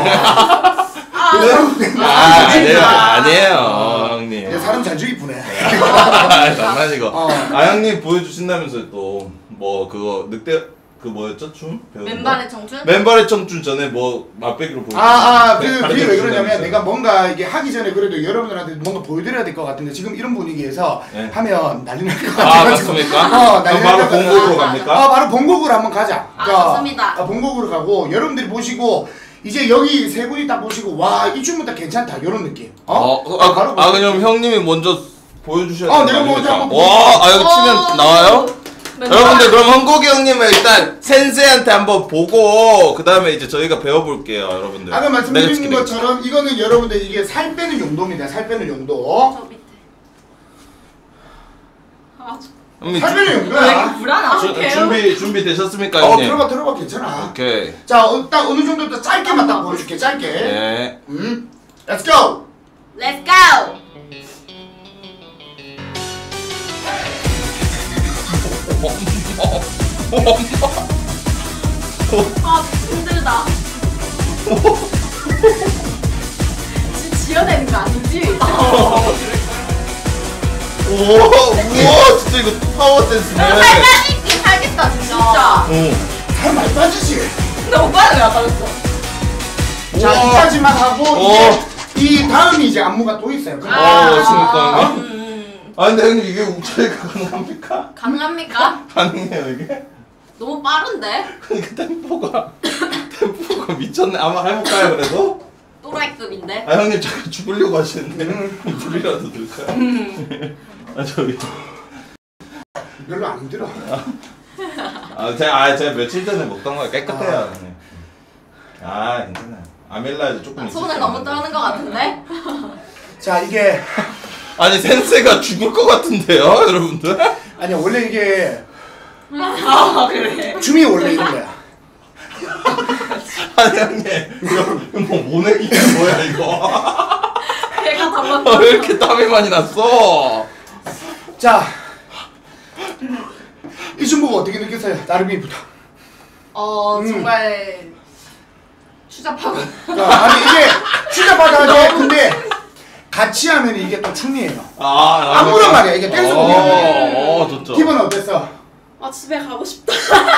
S2: 그
S1: 아 아니에요 아니에요 형님.
S2: 내 사람 잘 죽이쁘네.
S1: 아, 장난이고.
S2: 어.
S1: 아 형님 보여주신다면서 또 뭐 그거 늑대 그 뭐였죠 춤? 배우는 거?
S4: 맨발의 청춘?
S1: 맨발의 청춘 전에 뭐 맛배기로 보여.
S2: 아아 그 그게 왜 그러냐면 내가 뭔가 이게 하기 전에 그래도 여러분들한테 뭔가 보여드려야 될 것 같은데 지금 이런 분위기에서
S1: 네.
S2: 하면 난리 날 것
S1: 아
S2: 같아가지고.
S1: 맞습니까?
S2: 어 난리
S1: 그럼
S2: 날
S1: 바로
S2: 것 같아.
S1: 본곡으로 갑니까?
S2: 아 바로 본곡으로 한번 가자.
S3: 아,
S2: 자,
S3: 좋습니다.
S2: 아, 본곡으로 가고 여러분들이 보시고 이제 여기 세 분이 딱 보시고 와 이 춤은 딱 괜찮다 이런 느낌. 어?
S1: 어, 아,
S2: 바로
S1: 아, 아
S2: 보세요.
S1: 그럼 형님이 먼저 보여주셔야
S2: 어,
S1: 되는
S2: 내가
S1: 거
S2: 먼저
S1: 아닙니까?
S2: 한번
S1: 와, 아 여기
S4: 어.
S1: 치면 나와요?
S4: 맨발.
S1: 여러분들 그럼 헌곡이 형님을 일단 센세한테 한번 보고 그 다음에 이제 저희가 배워볼게요 여러분들.
S2: 아까 말씀드린
S1: 내가 치킨
S2: 것처럼 이거는 여러분들 이게 살 빼는 용도입니다. 살 빼는 용도.
S3: 저 밑에. 아, 저...
S1: 형님,
S2: 살 빼는
S4: 왜
S2: 용도야.
S4: 이렇게 불안하죠?
S1: 주, 준비 준비 되셨습니까
S2: 어
S1: 형님?
S2: 들어봐 들어봐 괜찮아.
S1: 오케이.
S2: 자, 어, 딱 어느 정도 딱 짧게만 딱 보여줄게 짧게.
S1: 네.
S2: 음, Let's go.
S3: Let's go! 아 힘들다. 지금 지어내는 거 아니지?
S1: 오, 우와 진짜 이거 파워 댄스네.
S3: 살짝 있긴 살겠다 진짜.
S1: 오.
S2: 살 많이 빠지지.
S4: 근데 오빠는 왜 안 빠졌어?
S2: 자,
S1: 우와.
S2: 이까지만 하고
S1: 어.
S2: 이제 이 다음이 이제 안무가 또 있어요. 그럼
S1: 아, 맞습니까?
S3: 음,
S1: 아 근데 형님 이게 우차이가 가능합니까?
S3: 가능합니까?
S1: 가능해요 이게?
S3: 너무 빠른데?
S1: 그러니까 템포가 템포가 미쳤네. 아마 해볼까요 그래도?
S3: 또라이급인데?
S1: 아 형님 잠깐 죽으려고 하시는데 물이라도 들까요? 아 저기
S2: 별로 안 힘들어.
S1: 아 제가 아 제가 며칠 전에 먹던 거 깨끗해요 형님. 아 괜찮아요. 아멜라에도 조금
S3: 손을
S1: 있을
S3: 너무
S1: 텐데.
S3: 떠는 것 같은데?
S2: 자, 이게
S1: 아니 센세가 죽을 것 같은데요 여러분들?
S2: 아니 원래 이게
S4: 아 그래.
S2: 춤이 원래 이런 거야.
S1: 아니 형님 이거 뭐 모내기야 뭐야 이거?
S3: 걔가
S1: 아,
S3: 덜렁
S1: 왜 이렇게 땀이 많이 났어?
S2: 자, 이 춤 보고 어떻게 느꼈어요? 나름이부터.
S4: 어
S2: 음.
S4: 정말 추잡하고.
S2: 자, 아니 이게 추잡하다고 근데 같이 하면 이게 또 춤이에요.
S1: 아
S2: 안무란 말이야 이게 댄스곡이야.
S1: 어, 어 좋죠.
S2: 기분 어땠어?
S3: 아 집에 가고 싶다.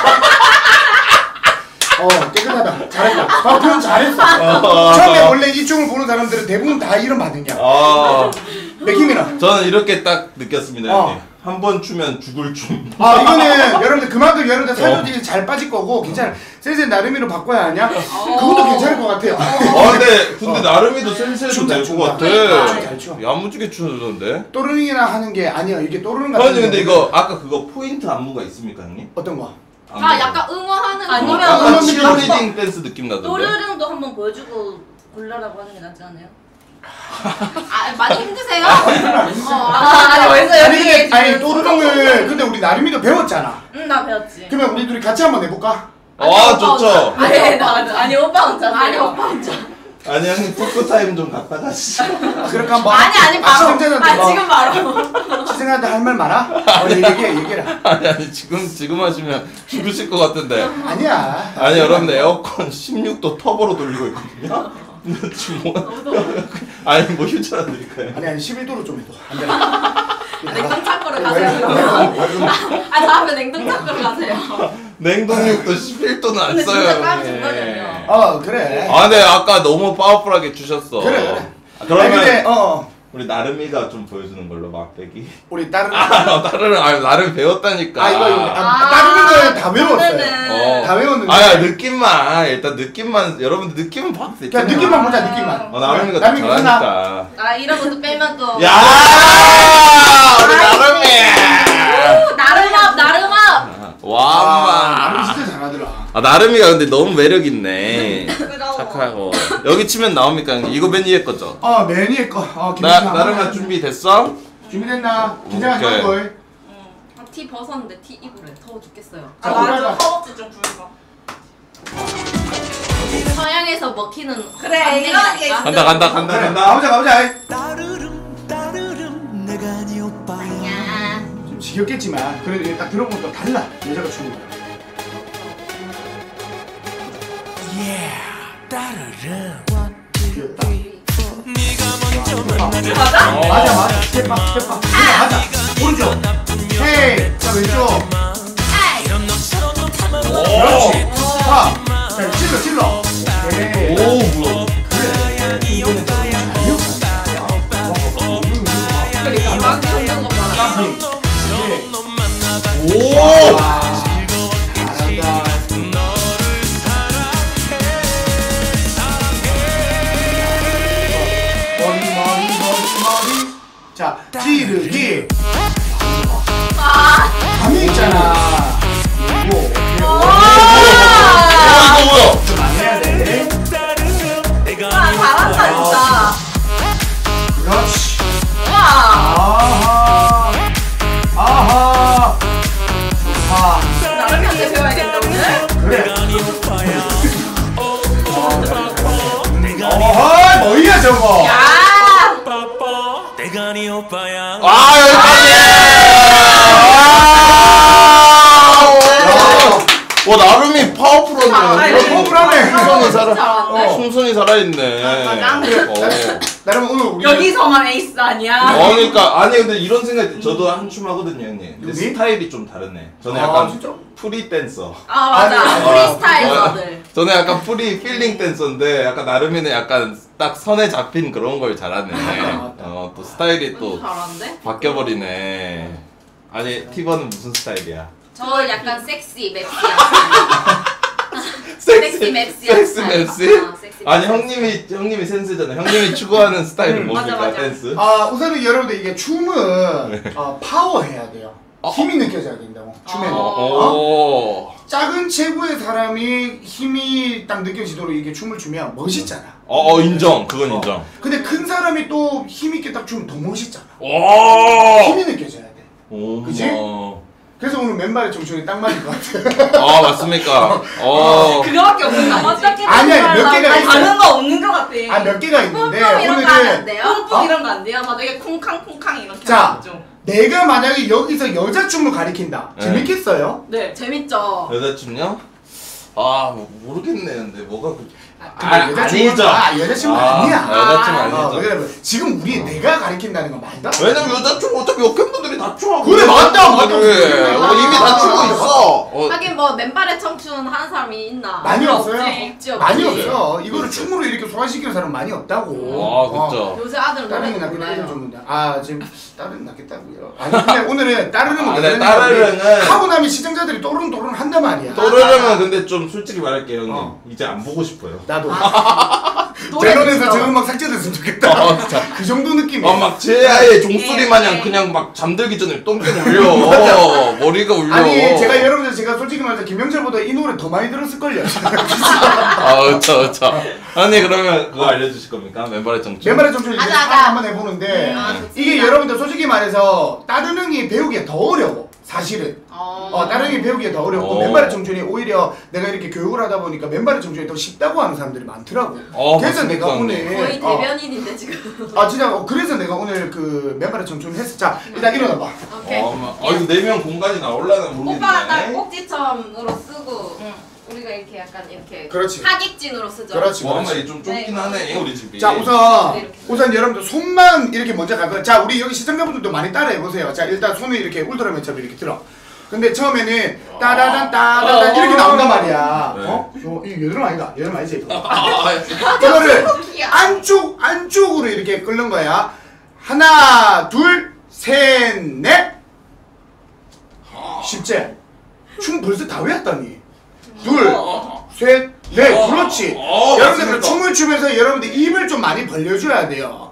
S2: 어 깨끗하다. 잘했다. 아 표현 잘했어.
S1: 어.
S2: 처음에 원래 이 춤을 보는 사람들은 대부분 다 이런 반응이야.
S1: 아
S2: 맥힘이나.
S1: 저는 이렇게 딱 느꼈습니다
S2: 어.
S1: 형님. 한 번 추면 죽을 춤.
S2: 아 이거는 여러분들 그만큼 여러분들 살도 되게 잘 빠질 거고 괜찮아. 센세 나름이로 바꿔야 하냐? 그것도 괜찮을 것 같아요.
S1: 아 근데 근데
S2: 어.
S1: 나름이도 센스도
S2: 춤 잘
S1: 될 것 같아.
S2: 춘다. 춤잘 춰.
S1: 야무지게 추는데.
S2: 또르닝이나 하는 게 아니야. 이게 또르릉 같은
S1: 아니 근데
S2: 경우는
S1: 이거 아까 그거 포인트 안무가 있습니까 형님?
S2: 어떤 거?
S3: 아 약간 응원하는
S4: 아니면
S3: 거.
S1: 약간
S2: 응원
S1: 치어리딩 댄스 느낌 나던데.
S4: 또르릉도 한번 보여주고 골라라고 하는 게 낫지 않아요?
S3: 아 많이 힘드세요? 어,
S4: 아, 아니 벌써
S2: 아니
S4: 여기
S2: 근데 아니 또르릉을 근데 우리 나름이도 배웠잖아.
S4: 응나 배웠지.
S2: 그러면 우리 둘이 같이 한번 해볼까?
S1: 아 좋죠.
S4: 아니 나 아니 오빠 혼자.
S3: 아니 오빠 혼자.
S1: 아니 형님 토크 타임 좀 갖다 가시죠.
S2: 그렇게 한번.
S3: 아니 아니 바로.
S2: 시청자들한테
S3: 아
S2: 뭐
S3: 지금 바로.
S2: 시청자한테 할 말 많아? 어, 얘기해 얘기해라.
S1: 아니 아니 지금 지금 하시면 죽으실 것 같은데.
S2: 아니야.
S1: 아니 여러분들 에어컨 십육 도 터보로 돌리고 있거든요. 뭐 아니 뭐 휴지 하나 드릴까요?
S2: 아니 아니 십일 도로 좀 해도 안 돼.
S3: 냉동 창고로 가세요. 아 다음에 냉동 창고로 가세요.
S1: 냉동육도 십일 도는 안
S3: 근데
S1: 써요.
S3: 진짜 깜짝
S1: 형님.
S3: 놀랐네요.
S2: 어 그래.
S1: 아 근데 아까 너무 파워풀하게 주셨어.
S2: 그래 그래.
S1: 아, 그러면
S2: 아니, 근데 어
S1: 우리 나름이가 좀 보여주는 걸로 막대기.
S2: 우리 다른
S1: 아 다른 아 나름 배웠다니까.
S2: 아 이거 이거 아,
S3: 아,
S2: 다른 거는 다 외웠어요.
S3: 다르네.
S1: 어.
S2: 다 외웠는데.
S1: 아야 느낌만 일단 느낌만 여러분들 느낌은 봤을 수
S2: 그냥
S1: 있잖아.
S2: 느낌만 보자 느낌만.
S1: 어 나름이가
S2: 나름이
S1: 더
S2: 괜찮아.
S1: 잘하니까.
S3: 아 이런 것도 빼면 또.
S1: 야 우리 나름이.
S3: 오, 나름합 나름합.
S1: 와.
S2: 나름 진짜 잘하더라.
S1: 아 나름이가 근데 너무 매력 있네.
S3: 부러워.
S1: 착하고 여기 치면 나옵니까? 이거 맨 위에 거죠?
S2: 어 메뉴에 거. 어
S1: 나
S2: 김치
S1: 나름아 준비 됐어?
S2: 준비됐나? 긴장하지
S1: 오케이.
S2: 말고.
S3: 응. 아, 티 벗었는데 티 입으래. 더워 죽겠어요.
S4: 아 맞아 허벅지 좀 굵어.
S3: 서양에서 먹히는
S4: 그래,
S3: 반응이라니까.
S4: 이런 게
S1: 간다 간다 간다
S2: 그래,
S1: 간다.
S2: 가보자 가보자.
S5: 따르릉 따르릉 내가 네 오빠야
S3: 야.
S2: 좀 지겹겠지만 그래도 이게 딱 들어보면 또 달라. 여자가 추는 거야.
S5: yeah 따르릉
S2: 귀엽다.
S5: 네가 먼저 만나는
S4: 맞아?
S1: 어.
S2: 맞아 맞아. 스텝 박 스텝 박. 그래 맞아. 오른쪽. 헤이. 자 왼쪽. 그렇지. 자. 자 찔러 찔러. 오케이.
S1: 오 뭐야?
S2: 그래. 이거는
S3: 그러니까 막 걷는 거 봐라.
S1: 오.
S2: 잘한다. 머리 머리 머리 머리. 자 찌르기. 감이 있잖아. 이거.
S1: 아 이거 뭐야?
S2: 좀 안 해야 돼.
S3: 와 잘한다 진짜.
S2: 그렇지.
S3: 와.
S2: 아하. 아하. 좋다.
S3: 나름한테 배워야겠다 오늘.
S2: 그래. 어허 뭐야 저거.
S3: 야.
S5: 내가 네 오빠야
S1: 아 여기까지. 와 나름이 파워풀하네.
S3: 아,
S2: 파워풀하네.
S1: 충성이 살아.
S3: 잘하는데?
S1: 충성이 살아있네.
S3: 아,
S1: 어.
S2: 나름 오늘 우리
S4: 여기서만 에이스 아니야?
S1: 어, 그러니까 아니 근데 이런 생각 저도 한 춤 하거든요 형님. 근데
S2: 누구?
S1: 스타일이 좀 다르네. 저는
S2: 아,
S1: 약간
S2: 진짜?
S1: 프리 댄서.
S3: 아 맞아.
S2: 아니,
S3: 프리스타일러들.
S1: 저는 약간 프리 필링 댄서인데 약간 나름이는 약간 딱 선에 잡힌 그런 걸 잘하네. 어, 또 스타일이 또
S3: 잘하는데?
S1: 바뀌어버리네. 아니 티버는 무슨 스타일이야?
S3: 저 약간 섹시 맵시야. 섹시 맵시야.
S1: 섹시 맵시?
S3: 아, 섹시
S1: 아니
S3: 맵시.
S1: 형님이 형님이 센스잖아. 형님이 추구하는 스타일은
S2: 음,
S1: 뭡니까
S3: 맞아, 맞아.
S1: 댄스?
S2: 아 우선은 여러분들 이게 춤은 어, 파워 해야 돼요. 힘이 느껴져야 된다고 춤에는.
S3: 어.
S2: 어?
S1: 오.
S2: 작은 체구의 사람이 힘이 딱 느껴지도록 이게 춤을 추면 멋있잖아.
S1: 어, 어 인정. 그건 인정.
S2: 근데 큰 사람이 또 힘있게 딱 추면 더 멋있잖아.
S1: 오.
S2: 힘이 느껴져야 돼.
S1: 오.
S2: 그치?
S1: 어.
S2: 그래서 오늘 맨발의 정신이 딱 맞을 것 같아.
S1: 아 맞습니까? 어.
S4: 그거밖에 없는 거 아니지?
S3: 어떻게
S2: 아니, 아니, 몇 개가
S4: 아니
S2: 있어.
S4: 다른 거 없는 거 같아.
S2: 아 몇 개가 있는데
S3: 뿜뿜 이런 거 하면 안
S2: 오늘은
S3: 돼요?
S4: 뿜뿜
S2: 어?
S4: 이런 거 안 돼요? 막 되게 쿵쾅쿵쾅 이렇게
S2: 자.
S4: 하는 거 좀.
S2: 내가 만약에 여기서 여자 춤을 가리킨다.
S1: 네.
S2: 재밌겠어요?
S4: 네.
S3: 재밌죠?
S1: 여자춤요? 아 뭐, 모르겠네 근데 뭐가 그...
S2: 근데 여자친구 아, 여자친구
S1: 아,
S2: 아니야.
S1: 여자춤
S2: 어,
S1: 아니죠.
S2: 왜냐면 지금 우리 내가 가리킨다는 건 말도 안 돼.
S1: 왜냐면 여자춤 어차피 역행분들이 다 춰.
S2: 그래, 맞다, 맞다.
S1: 그래. 어, 이미 다 추고 있어. 어.
S3: 하긴 뭐 맨발의 청춘 하는 사람이 있나?
S2: 많이
S3: 없지.
S2: 없어요.
S3: 없지, 없지.
S2: 많이 없어. 이거를
S1: 그렇죠.
S2: 춤으로 이렇게 소화시키는 사람 많이 없다고.
S1: 아 그쵸.
S3: 요새 아들
S2: 다른 게
S3: 노래
S2: 낫긴 애들
S3: 몰라요.
S2: 좀 아 지금 다른 낫겠다고요. 아니 근데 오늘은 다른
S1: 아,
S2: 건
S1: 네,
S2: 어떠냐면
S1: 따르릉은-
S2: 하고 나면 시청자들이 또른또른 한단 말이야.
S1: 또르르면 근데 좀 솔직히 말할게요 형님.
S2: 어.
S1: 이제 안 보고 싶어요.
S2: 나도
S3: 노래
S2: 제논에서
S3: 미쳐.
S2: 저 음악 삭제됐으면 좋겠다.
S1: 어, 진짜.
S2: 그 정도 느낌이야.
S1: 어막 제아의 종소리
S4: 예,
S1: 마냥
S4: 예.
S1: 그냥 막 잠들기 전에 똥개 울려. 머리가 울려.
S2: 아니 제가 여러분들 제가 솔직히 말해서 김영철보다 이 노래 더 많이 들었을걸요.
S1: 아 그쵸 그쵸. 아니 그러면 그거 알려주실 겁니까? 맨발의 정춘.
S2: 맨발의 정춘 이제
S3: 하자,
S2: 딱
S3: 하자.
S2: 한번 해보는데
S3: 아, 좋습니다.
S2: 이게 여러분들 솔직히 말해서 따르릉이 배우기가 더 어려워. 사실은
S3: 어.
S2: 어 따르릉이 배우기가 더 어렵고
S1: 어.
S2: 맨발의 정춘이 오히려 내가 이렇게 교육을 하다 보니까 맨발의 정춘이 더 쉽다고 하는 사람들이 많더라고.
S1: 어,
S2: 그래서
S1: 맞습니까,
S2: 내가
S1: 언니?
S2: 오늘
S3: 거의
S2: 어,
S3: 대변인인데 지금.
S2: 아 진짜 어, 그래서 내가 오늘 그 맨발의 정춘을 했어. 자 일단 일어나봐.
S3: 오케이.
S1: 어, 막, 아 이거 네 명 공간이 나올라나 모르겠네.
S3: 오빠가 딱 꼭지점으로 쓰고.
S4: 응.
S3: 우리가 이렇게 약간 이렇게
S2: 그렇지.
S3: 하객진으로 쓰죠.
S2: 그렇지.
S1: 뭐
S2: 그렇지.
S1: 하면 좀 좁긴
S3: 네.
S1: 하네 우리 집이.
S2: 자 우선
S3: 이렇게.
S2: 우선 여러분들 손만 이렇게 먼저 갈 거예요. 자 우리 여기 시청자분들도 많이 따라해 보세요. 자 일단 손을 이렇게 울트라맨처럼 이렇게 들어. 근데 처음에는 따다단 따다단 이렇게 나온단 말이야.
S1: 네.
S2: 어? 어? 이거 여드름 아닌가? 여드름 아니지 이거?
S1: 아,
S2: 이거를 안쪽 안쪽으로 이렇게 끓는 거야. 하나 둘 셋 넷. 쉽지? 춤 벌써 다 외웠다니. 둘 셋 넷. 그렇지.
S1: 어,
S2: 여러분들
S1: 맞습니다.
S2: 춤을 추면서 여러분들 입을 좀 많이 벌려줘야 돼요.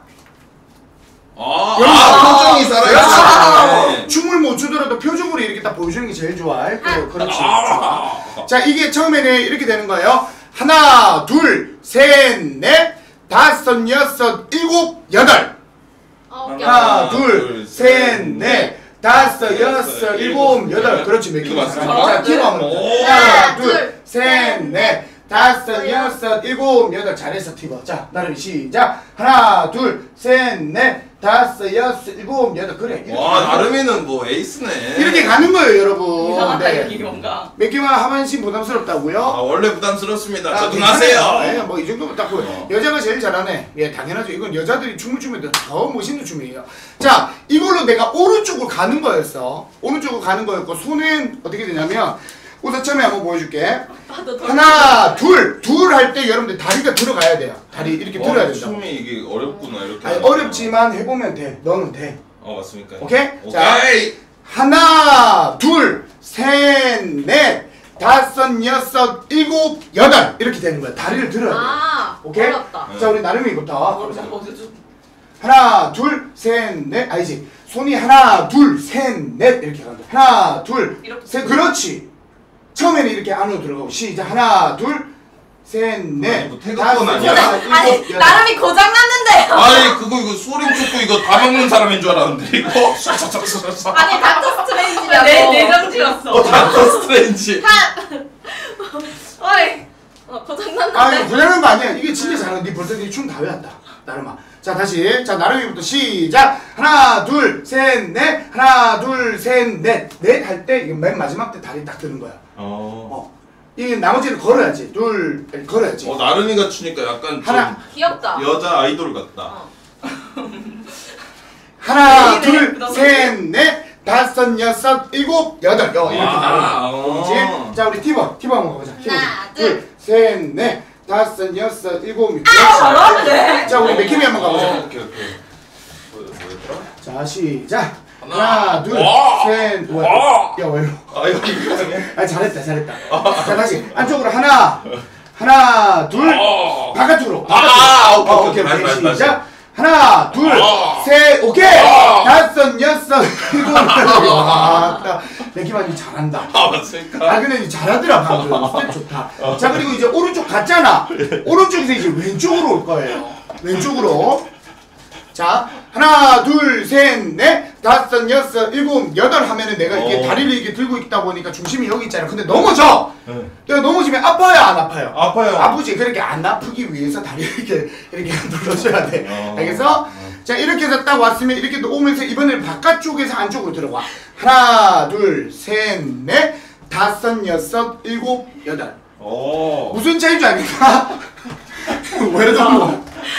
S1: 아,
S2: 여러분,
S1: 아 표정이 살아있어.
S2: 그렇지. 춤을 못 추더라도 표정으로 이렇게 딱 보여주는 게 제일 좋아. 그래, 그렇지.
S1: 아.
S2: 자, 이게 처음에는 이렇게 되는 거예요. 하나, 둘, 셋, 넷, 다섯, 여섯, 일곱, 여덟.
S3: 어, 오케이.
S2: 하나, 둘, 셋, 넷, 다섯, 여섯, 일곱, 여덟. 그렇지, 몇
S1: 이거
S2: 개
S1: 맞습니까?
S2: 자, 티버 한번
S1: 오.
S2: 더. 하나, 둘, 셋, 넷, 다섯, 여섯, 일곱, 여덟. 잘했어, 티버. 자, 나름이 시작. 하나, 둘, 셋, 넷, 다섯, 여섯, 일곱, 여덟. 그래. 이렇게
S1: 와
S2: 가는 거야.
S1: 나름이는 뭐 에이스네.
S2: 이렇게 가는 거예요, 여러분.
S4: 이상하다
S2: 네.
S4: 이게 뭔가.
S2: 몇 개만 하반신 부담스럽다고요?
S1: 아 원래 부담스럽습니다.
S2: 아,
S1: 적응하세요.
S2: 괜찮아요. 예, 뭐 이 정도면 딱 보여.
S1: 어.
S2: 여자가 제일 잘하네. 예, 당연하죠. 이건 여자들이 춤을 추면 더 멋있는 춤이에요. 자, 이걸로 내가 오른쪽으로 가는 거였어. 오른쪽으로 가는 거였고 손은 어떻게 되냐면 우선 처음에 한번 보여줄게. 하나, 둘, 둘 할 때 여러분들 다리가 들어가야 돼요. 다리 이렇게
S1: 와,
S2: 들어야 된다.
S1: 춤이 이게 어렵구나 이렇게.
S2: 아니,
S1: 하니까.
S2: 어렵지만 해보면 돼. 너는 돼.
S1: 어 맞습니까?
S2: 오케이?
S1: 오케이.
S2: 자, 하나, 둘, 셋, 넷, 다섯, 여섯, 일곱, 여덟 이렇게 되는 거야. 다리를 들어야 돼.
S3: 아,
S2: 오케이?
S3: 어렵다.
S2: 자, 우리 나름이부터 가보자.
S4: 어, 좀
S2: 하나, 둘, 셋, 넷. 아니지. 손이 하나, 둘, 셋, 넷 이렇게 간다. 하나, 둘,
S4: 이렇게.
S2: 셋. 그렇지. 처음에는 이렇게 안으로 들어가고 시작. 하나, 둘, 셋, 넷.
S1: 아니, 뭐 태극권 아니야?
S2: 여섯,
S3: 아니
S2: 일곱, 여덟.
S3: 나름이 고장 났는데요.
S1: 아니 그거 이거 소림 쫓고 이거 다 먹는 사람인 줄 알았는데 이거.
S3: 아니 닥터 스트레인지라고.
S4: 내 내장지였어.
S1: 어 닥터 스트레인지.
S3: 한. 어이. 어 고장 났는데.
S2: 아니, 그러는 거 아니야. 이게 진짜 잘하는. 네 벌써 네 춤 다 외웠다. 나름아. 자, 다시. 자, 나름이부터 시작. 하나, 둘, 셋, 넷. 하나, 둘, 셋, 넷. 넷 할 때, 이거 맨 마지막 때 다리 딱 드는 거야.
S1: 어.
S2: 어. 이게 나머지는 걸어야지. 둘, 걸어야지.
S1: 어 나름이가 추니까 약간 좀
S2: 하나.
S3: 귀엽다.
S1: 여자 아이돌 같다.
S3: 어.
S2: 하나,
S4: 네,
S2: 둘,
S4: 너무
S2: 셋, 넷. 다섯, 여섯, 일곱, 여덟. 어, 이렇게
S1: 와,
S2: 나름.
S1: 어.
S2: 그렇지? 자, 우리 티버. 티버 한번 가보자. 티버.
S3: 하나,
S2: 둘, 셋, 넷. 다섯, 여섯, 일곱, 여덟.
S4: 잘하네.
S2: 자, 우리 맥힘이 한번 가보자.
S1: 어, 오케이 오케이. 뭐 뭐였더라?
S2: 자, 시작.
S1: 하나,
S2: 하나, 둘,
S1: 와.
S2: 셋, 뭐야?
S1: 와.
S2: 야, 왜요?
S1: 아 이거 이상해.
S2: 아, 잘했다, 잘했다. 자, 다시 안쪽으로 하나, 하나, 둘,
S1: 어.
S2: 바깥으로.
S1: 아, 오케이,
S2: 어,
S1: 오케이,
S2: 오케이,
S1: 다시, 다시,
S2: 오케이.
S1: 다시.
S2: 시작. 하나, 둘,
S1: 아.
S2: 셋, 오케이.
S1: 아.
S2: 다섯, 여섯, 일곱, 여덟. 와, 맥기만이 잘한다.
S1: 아 맞습니까?
S2: 아, 근데 니 잘하더라, 방금. 스텝 좋다. 자, 그리고 이제 오른쪽 갔잖아. 오른쪽에서 이제 왼쪽으로 올 거예요. 왼쪽으로. 자, 하나, 둘, 셋, 넷, 다섯, 여섯, 일곱, 여덟 하면은 내가 이렇게
S1: 어.
S2: 다리를 이렇게 들고 있다 보니까 중심이 여기 있잖아. 근데 넘어져!
S1: 네.
S2: 내가 넘어지면 아파요, 안 아파요?
S1: 아파요.
S2: 아프지. 그렇게 안 아프기 위해서 다리를 이렇게, 이렇게 눌러줘야 돼.
S1: 어.
S2: 알겠어? 자, 이렇게 해서 딱 왔으면 이렇게 또 오면서 이번에는 바깥쪽에서 안쪽으로 들어와. 하나, 둘, 셋, 넷, 다섯, 여섯, 일곱, 여덟.
S1: 오.
S2: 무슨 차이인 줄 아닙니까? 왜 이러다 뭐.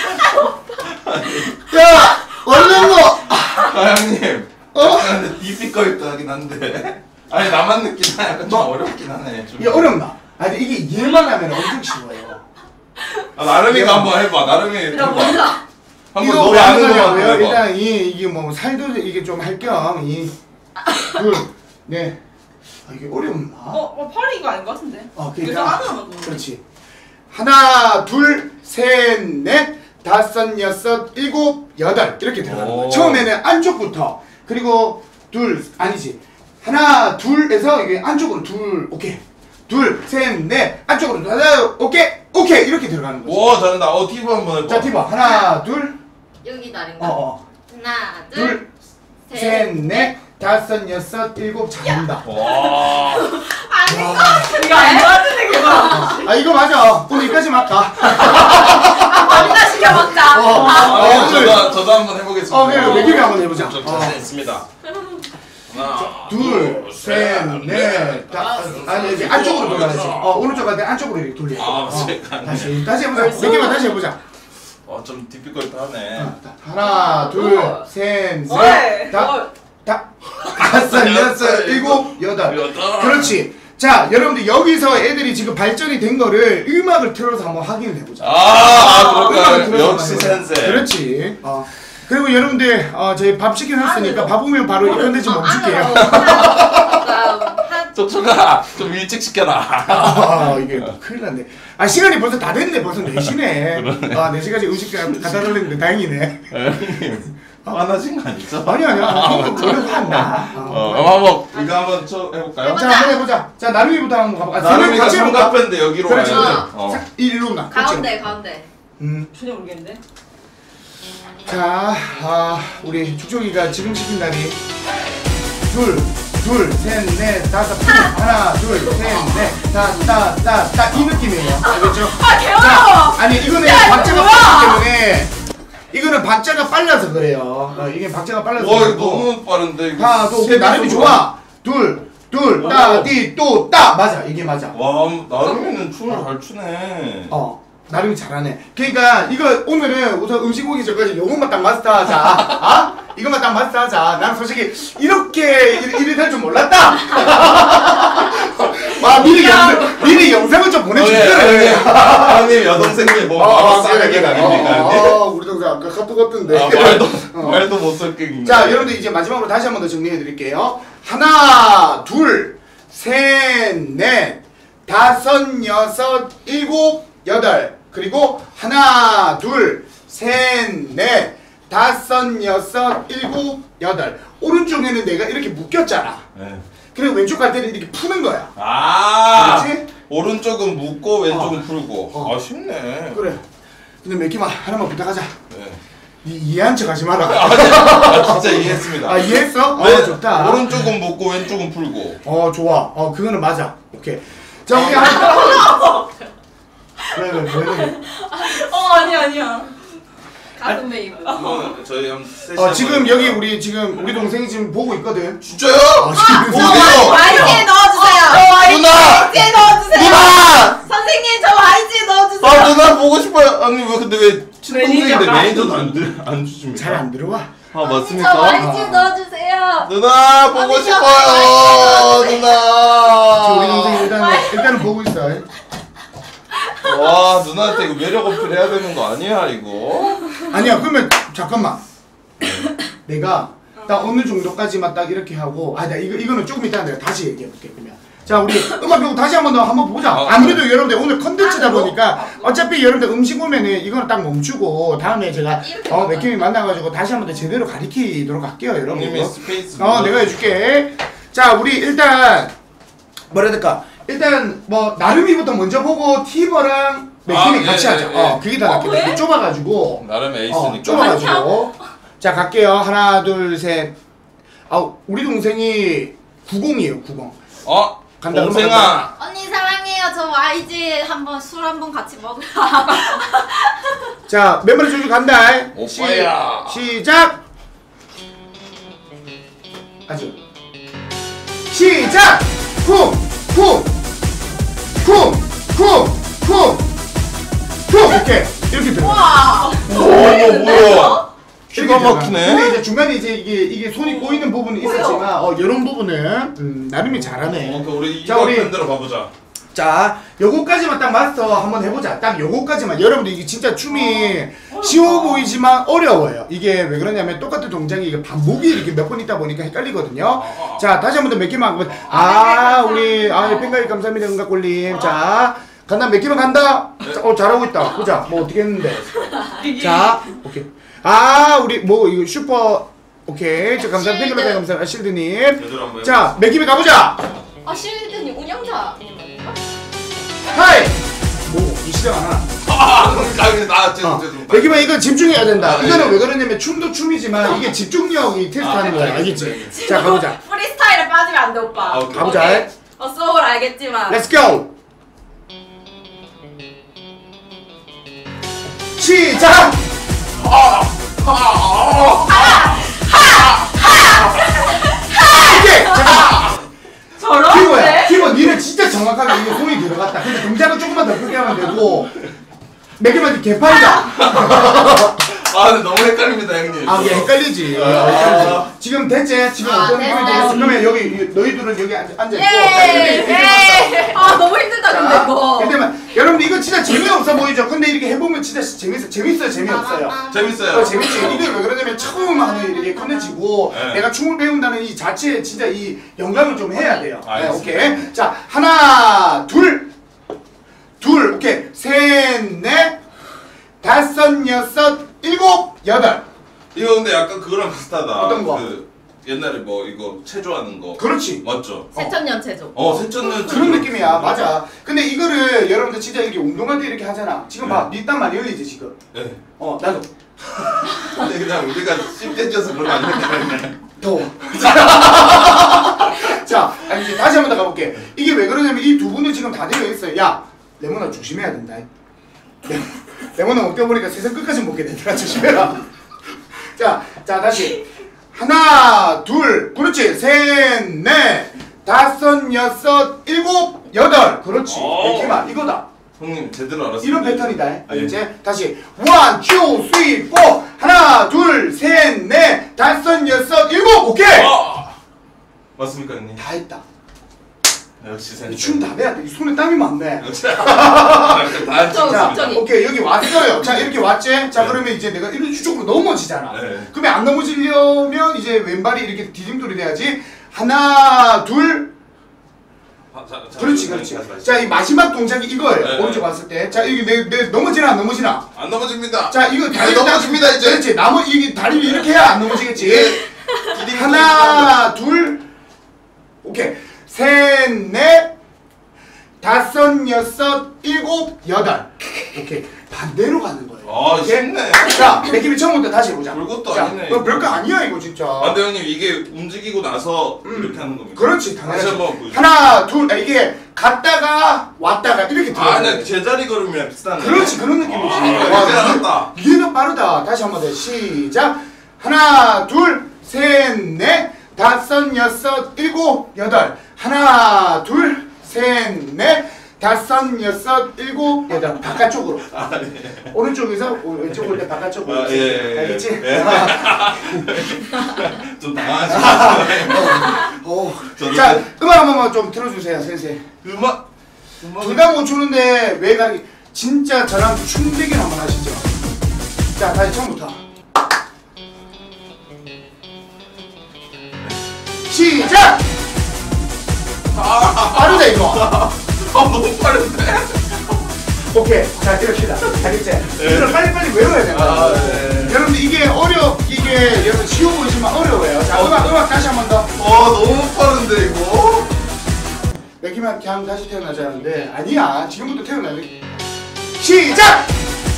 S2: 야! 얼른 거!
S1: 아 형님.
S2: 어?
S1: 약간 디피컬트 하긴 한데. 아니 나만 느끼나 약간 좀
S2: 뭐?
S1: 어렵긴 하네. 좀.
S2: 이게 어렵나? 아니 이게 이해만 하면 엄청 쉬워요.
S1: 아 나름이가 한번 해봐. 나름이
S4: 야
S1: 해봐.
S4: 뭔가.
S1: 한번
S2: 이거
S1: 너무
S2: 왜
S1: 아는
S2: 하는
S1: 거만
S2: 거냐고요?
S1: 해봐.
S2: 일단 이 이게 뭐 살도 이게 좀 할 겸 이 둘, 네. 아 이게 어렵나?
S4: 어, 어 팔이 이거 아닌 것 같은데.
S2: 어,
S4: 그래서
S2: 그러니까
S4: 안 하면
S2: 그렇지. 하나, 둘, 셋, 넷, 다섯, 여섯, 일곱, 여덟 이렇게 들어가는 거야.
S1: 오.
S2: 처음에는 안쪽부터 그리고 둘 아니지. 하나, 둘에서 이게 안쪽으로 둘, 오케이. 둘, 셋, 넷, 안쪽으로 하나, 오케이, 오케이 이렇게 들어가는 거지.
S1: 와 잘한다. 어 티브 한번 해봐.
S2: 자, 티봐. 하나, 둘,
S3: 여기
S2: 어,
S3: 다리인가?
S2: 어,
S3: 하나, 둘,
S2: 둘, 셋, 넷, 다섯, 여섯, 일곱 잘한다.
S1: 와.
S3: 아닌 것 같은데?
S4: 이거 안 맞는데 그거.
S2: 아 이거 맞아. 오늘 여기까지만 할까?
S3: 밥이나 시켜 먹자.
S2: 어,
S1: 아,
S2: 어, 오늘
S1: 저도 저도 한번 해보겠습니다.
S2: 어, 그래, 외기비 한번 해보자.
S1: 좀
S2: 어.
S1: 자신 있습니다. 하나,
S2: 둘, 셋, 넷, 다. 아니 이제 안쪽으로 돌아야지. 어 오른쪽 갈 때 안쪽으로 이렇게 돌려.
S1: 아,
S2: 어,
S1: 맞아.
S2: 다시 다시 해보자. 몇 개만 다시 해보자.
S1: 어, 좀 디피컬트하네.
S2: 하나, 둘, 셋,
S4: 어이,
S2: 넷, 다,
S4: 어이.
S2: 다, 다섯, 여섯, 일곱, 여덟.
S1: 여덟.
S2: 그렇지. 자, 여러분들 여기서 애들이 지금 발전이 된 거를 음악을 틀어서 한번 확인을 해보자.
S1: 아, 아
S2: 음악을
S1: 그럴까?
S2: 틀어서
S1: 역시
S2: 한번 해보자.
S1: 센세.
S2: 그렇지. 어. 그리고 여러분들 어, 저희 밥 시켜놨으니까 밥 오면 바로 이 컨텐츠 멈출게요.
S1: 촉촉아 좀 일찍 시켜라.
S2: 아, 이게 큰일 났네. 아, 시간이 벌써 다 됐네. 벌써 네 시네. 아, 네 시까지 음식 갖다 달랬는데 다행이네.
S1: 형님 화나신 거 아니죠?
S2: 아니, 아니야. 저는 화나.
S1: 어, 한번 이거 한번 쳐 해볼까요?
S2: 자, 한번 해보자. 자, 나름이부터 한번 가볼까?
S1: 나름이가
S2: 같이 해볼까?
S1: 삼각편인데 여기로
S2: 그렇지.
S1: 와야죠. 어.
S2: 자, 일로 나. 그렇지.
S3: 가운데 가운데.
S2: 음.
S4: 전혀 모르겠는데.
S2: 자, 아, 우리 축축이가 지금 시킨 날이 둘, 둘, 셋, 넷, 다섯, 하나, 둘, 셋, 넷, 다, 따, 따, 따, 이 느낌이에요. 알겠죠?
S4: 아 개어려워.
S2: 자, 아니 이거는
S4: 야, 이거
S2: 박자가
S4: 뭐야?
S2: 빠르기 때문에 이거는 박자가 빨라서 그래요. 어, 이게 박자가 빨라서
S1: 와 이거
S2: 그렇고.
S1: 너무 빠른데 이거.
S2: 하나, 둘, 셋, 나름이 좋아. 둘, 둘, 따, 디, 또, 따. 맞아, 이게 맞아.
S1: 와 나름이는 춤을 잘 추네.
S2: 어, 나름이 잘하네. 그러니까 이거 오늘은 우선 음식 오기 전까지 요것만 딱 마스터하자. 아? 이것만 딱 마스터하자. 난 솔직히 이렇게 일, 일이 될 줄 몰랐다. 와 미리 영상 미리 영상을 좀 보내줄게.
S1: 형님 여동생님 뭐 바로 싸가기가 아닙니까?
S2: 어, 우리 동생 아까 카톡 같던데.
S1: 아, 말도 말도 못 섞인.
S2: 자, 여러분들 이제 마지막으로 다시 한 번 더 정리해 드릴게요. 하나, 둘, 셋, 넷, 다섯, 여섯, 일곱, 여덟. 그리고 하나, 둘, 셋, 넷, 다섯, 여섯, 일곱, 여덟. 오른쪽에는 내가 이렇게 묶였잖아.
S1: 네.
S2: 그리고 왼쪽 갈 때는 이렇게 푸는 거야.
S1: 아.
S2: 그렇지?
S1: 오른쪽은 묶고 왼쪽은
S2: 어.
S1: 풀고.
S2: 어.
S1: 아 쉽네.
S2: 그래. 근데 몇 개만 하나만 부탁하자.
S1: 네.
S2: 이, 이해한 척 하지 마라.
S1: 아 진짜 이해했습니다.
S2: 아, 이해했어?
S1: 네,
S2: 어, 좋다.
S1: 오른쪽은 묶고 왼쪽은 풀고.
S2: 어, 좋아. 어, 그거는 맞아. 오케이. 자, 우리 하나. 왜, 왜, 왜, 왜.
S4: 어 아니 아니야.
S3: 가슴 베이브.
S1: 이거는 저희 한 셋이
S2: 어, 지금
S1: 한번
S2: 여기 우리 지금 우리 동생이 지금 보고 있거든.
S1: 진짜요?
S2: 어, 지금
S1: 어,
S2: 보고
S1: 어디요?
S3: 와이지에 넣어주세요.
S1: 누나!
S3: 와이지에 넣어주세요.
S1: 누나!
S3: 선생님 저 와이지에 넣어주세요.
S1: 아 누나 보고 싶어요. 아니 왜 근데 왜 친동생인데
S4: 매니저가
S1: 매니저도 안, 들, 안 주십니까?
S2: 잘 안 들어와.
S1: 아
S3: 저
S1: 맞습니까?
S3: 와이지에 넣어주세요.
S1: 누나 보고
S3: 언니, 저
S1: 싶어요.
S3: 와이지
S2: 지금 우리
S1: 누나.
S2: 동생이 일단 일단은 보고 있어.
S1: 와 누나한테 이거 매력 어필해야 되는 거 아니야 이거?
S2: 아니야, 그러면 잠깐만. 내가 딱 어느 정도까지만 딱 이렇게 하고, 아, 나 이거 이거는 조금 이따 내가 다시 얘기해 볼게 그러면. 자, 우리 음악 배우고 다시 한번 더 한번 보자.
S1: 어,
S2: 아무래도 여러분들 오늘 컨텐츠다 보니까 어차피 여러분들 음식 오면은 이거는 딱 멈추고 다음에 제가 어 맥킴이 만나가지고 다시 한번 더 제대로 가리키도록 할게요, 여러분.
S1: 형님이 스페이스.
S2: 어, 내가 해줄게. 자, 우리 일단 뭐라 해야 될까? 일단 뭐 나름이부터 먼저 보고 티버랑 맥킴이
S1: 아,
S2: 같이
S1: 예,
S2: 하자.
S1: 예, 예.
S2: 어, 그게 더
S4: 어,
S2: 낫겠다.
S4: 왜?
S2: 이게 좁아가지고.
S1: 나름
S2: 어,
S1: 에이스니까.
S2: 좁아가지고. 자, 갈게요. 하나, 둘, 셋. 아, 우리 동생이 구십이에요, 구십.
S1: 어?
S2: 간다,
S1: 동생아.
S3: 언니 사랑해요. 저 와이지 한번 술 한번 같이 먹으라.
S2: 자, 멤버리 조주 간다.
S1: 오빠야.
S2: 시, 시작. 아주. 시작. 쿵, 쿵, 쿵, 쿵, 쿵, 쿵. 이렇게 이렇게 들어.
S3: 와.
S1: 오 이거 뭐야? 기가 막히네.
S2: 근데 이제 중간에 이제 이게 이게 손이 꼬이는 부분이 있었지만 어 이런 부분은 음, 나름이 잘하네.
S1: 어, 그 우리
S2: 자,
S1: 이거
S2: 우리-
S1: 밴드로 가보자.
S2: 자, 요거까지만 딱 마스터 한번 해보자. 딱 요거까지만. 여러분들 이게 진짜 춤이 쉬워 보이지만 어려워요. 이게 왜 그러냐면 똑같은 동작이 이게 반복이 이렇게 몇 번 있다 보니까 헷갈리거든요. 자, 다시 한번 더 몇 개만 하고. 아, 우리 아 팬가입 감사합니다, 은각골님. 자, 간다. 몇 개만 간다. 자, 어 잘하고 있다. 보자. 뭐 어떻게 했는데. 자, 오케이. 아, 우리 뭐 이거 슈퍼. 오케이. 자, 감사합니다.
S3: 실드.
S2: 팬가입 감사합니다, 실드님.
S1: 제대로 한번
S2: 자, 몇 개만 가보자.
S3: 아 실드님 운영자.
S2: 하이. 뭐이 시작 안 하나?
S1: 아, 나
S2: 어.
S1: 죄송 죄송.
S2: 백이만 이거 집중해야 된다.
S1: 아,
S2: 이거는
S1: 예.
S2: 왜 그러냐면 춤도 춤이지만 이게 집중력이 테스트하는
S1: 아,
S2: 거야.
S1: 알겠지,
S2: 알겠지? 자, 가보자.
S3: 프리스타일에 빠지면 안 돼 오빠.
S1: 아, 오케이.
S2: 가보자.
S3: 오케이. 어 소울 알겠지만.
S2: Let's go. 시작. 오케이 잠깐만.
S3: 저런데?
S2: 키보야 키보 니는 진짜 정확하게 이게 손이 들어갔다. 근데 동작은 조금만 더 크게 하면 되고 몇 개만 개판이다.
S1: 아 근데 너무 헷갈립니다 형님.
S2: 아, 이게 헷갈리지.
S1: 아.
S2: 지금 됐지? 지금
S3: 아,
S2: 어떤 느낌이
S3: 됐어.
S2: 되겠어? 그러면 여기 너희들은 여기 앉- 앉아있고
S3: 예! 아 너무 힘들다 근데 이거.
S2: 근데 여러분들 이거 진짜 재미없어 보이죠? 근데 이렇게 해보면 진짜 재밌어. 재밌어요? 재미없어요?
S1: 재밌어요.
S2: 어, 재밌지. 이게 왜 그러냐면 처음 하는 이렇게 컨텐츠고
S1: 네.
S2: 내가 춤을 배운다는 이 자체에 진짜 이 영감을 좀 해야 돼요. 네,
S1: 알겠습니다.
S2: 오케이. 자, 하나, 둘, 둘, 오케이. 셋, 넷, 다섯, 여섯, 일곱, 여덟.
S1: 이거 근데 약간 그거랑 비슷하다.
S2: 어떤 거?
S1: 그 옛날에 뭐 이거 체조하는 거.
S2: 그렇지.
S1: 맞죠?
S3: 새천년 체조.
S1: 어 세천년
S2: 그런 느낌이야. 맞아. 근데 이거를 여러분들 진짜 이렇게 운동할 때 이렇게 하잖아. 지금 봐. 니 땀 많이 흘리지 지금.
S1: 네.
S2: 어, 나도.
S1: 근데 그냥 우리가 씹대져서 그런 거 아니야?
S2: 더워. 자, 아니, 이제 다시 한 번 더 가볼게. 이게 왜 그러냐면 이 두 분은 지금 다 되어 있어요. 야, 레몬아 조심해야 된다. 레몬, 레몬아 못 껴보니까 세상 끝까지 먹게 되더라. 조심해라. 자, 자 다시 하나, 둘, 그렇지. 셋, 넷, 다섯, 여섯, 일곱, 여덟. 그렇지.
S1: 오.
S2: 이렇게만 이거다.
S1: 형님 제대로 알았어요.
S2: 이런 패턴이다. 알겠지?
S1: 예.
S2: 다시 원, 투, 쓰리, 포. 하나, 둘, 셋, 넷, 다섯, 여섯, 일곱. 오케이.
S1: 어! 맞습니까 형님?
S2: 다 했다.
S1: 역시 센스.
S2: 춤다 해야 돼. 이 손에 땀이 많네.
S1: 역시 다
S3: 저,
S1: 했습니다.
S3: 저기.
S2: 오케이 여기 왔어요. 자 이렇게 왔지. 자 그러면 이제 내가 이런 쪽으로 넘어지잖아.
S1: 네.
S2: 그러면 안 넘어지려면 이제 왼발이 이렇게 디딤돌이 돼야지. 하나, 둘.
S1: 아, 자, 자,
S2: 그렇지,
S1: 자,
S2: 그렇지.
S1: 다시, 다시.
S2: 자 이 마지막 동작이 이거예요.
S1: 네,
S2: 오른쪽
S1: 네.
S2: 왔을 때. 자 이게 내, 내 넘어지나 안 넘어지나?
S1: 안 넘어집니다.
S2: 자 이거 다리
S1: 네, 넘어집니다, 이제.
S2: 그렇지. 나머 이게 다리를 이렇게 해야 안 넘어지겠지.
S1: 네.
S2: 하나, 둘. 오케이. 셋, 넷. 다섯, 여섯, 일곱, 여덟. 오케이. 반대로 가는 거예요.
S1: 아
S2: 오케이?
S1: 쉽네.
S2: 자, 느낌이 처음부터 다시 해보자.
S1: 별것도
S2: 자,
S1: 아니네,
S2: 너
S1: 이거.
S2: 별거 아니야 이거 진짜.
S1: 아, 근데 형님 이게 움직이고 나서 이렇게 하는 겁니다.
S2: 그렇지,
S1: 다시
S2: 당연하지.
S1: 한번 보여주세요.
S2: 하나, 둘, 아, 이게 갔다가 왔다가 이렇게 들어.
S1: 아, 네, 제자리 걸음이랑 비슷한 거.
S2: 그렇지, 그런 느낌이지.
S1: 아,
S2: 와,
S1: 이제 알았다.
S2: 이게 더 빠르다. 다시 한 번 더 시작. 하나, 둘, 셋, 넷, 다섯, 여섯, 일곱, 여덟. 하나, 둘, 셋, 넷, 다섯, 여섯, 일곱, 여덟. 바깥쪽으로.
S1: 아, 네.
S2: 오른쪽에서 왼쪽 올 때 바깥쪽으로.
S1: 아, 예, 예, 예.
S2: 알겠지?
S1: 예. 좀 당황하시네.
S2: 어.
S1: 저도
S2: 자,
S1: 그-
S2: 음악 한 번만 좀 틀어주세요, 선생.
S1: 음악. 음악.
S2: 둘 다 못 추는데 왜 가? 진짜 저랑 춤대기를 한번 하시죠. 자, 다시 처음부터. 시작! 빠르다 이거.
S1: 아 너무 빠른데.
S2: 오케이. 자, 이렇게다. 알겠지? 이걸 빨리빨리 외워야 돼.
S1: 아, 네.
S2: 여러분들 이게 어려, 이게 여러분 쉬워 보이지만 어려워요. 자, 음악, 음악 다시 한 번 더.
S1: 와 너무 빠른데 이거.
S2: 맥히만 그냥 다시 태어나자는데 아니야. 지금부터 태어나야 돼. 시작!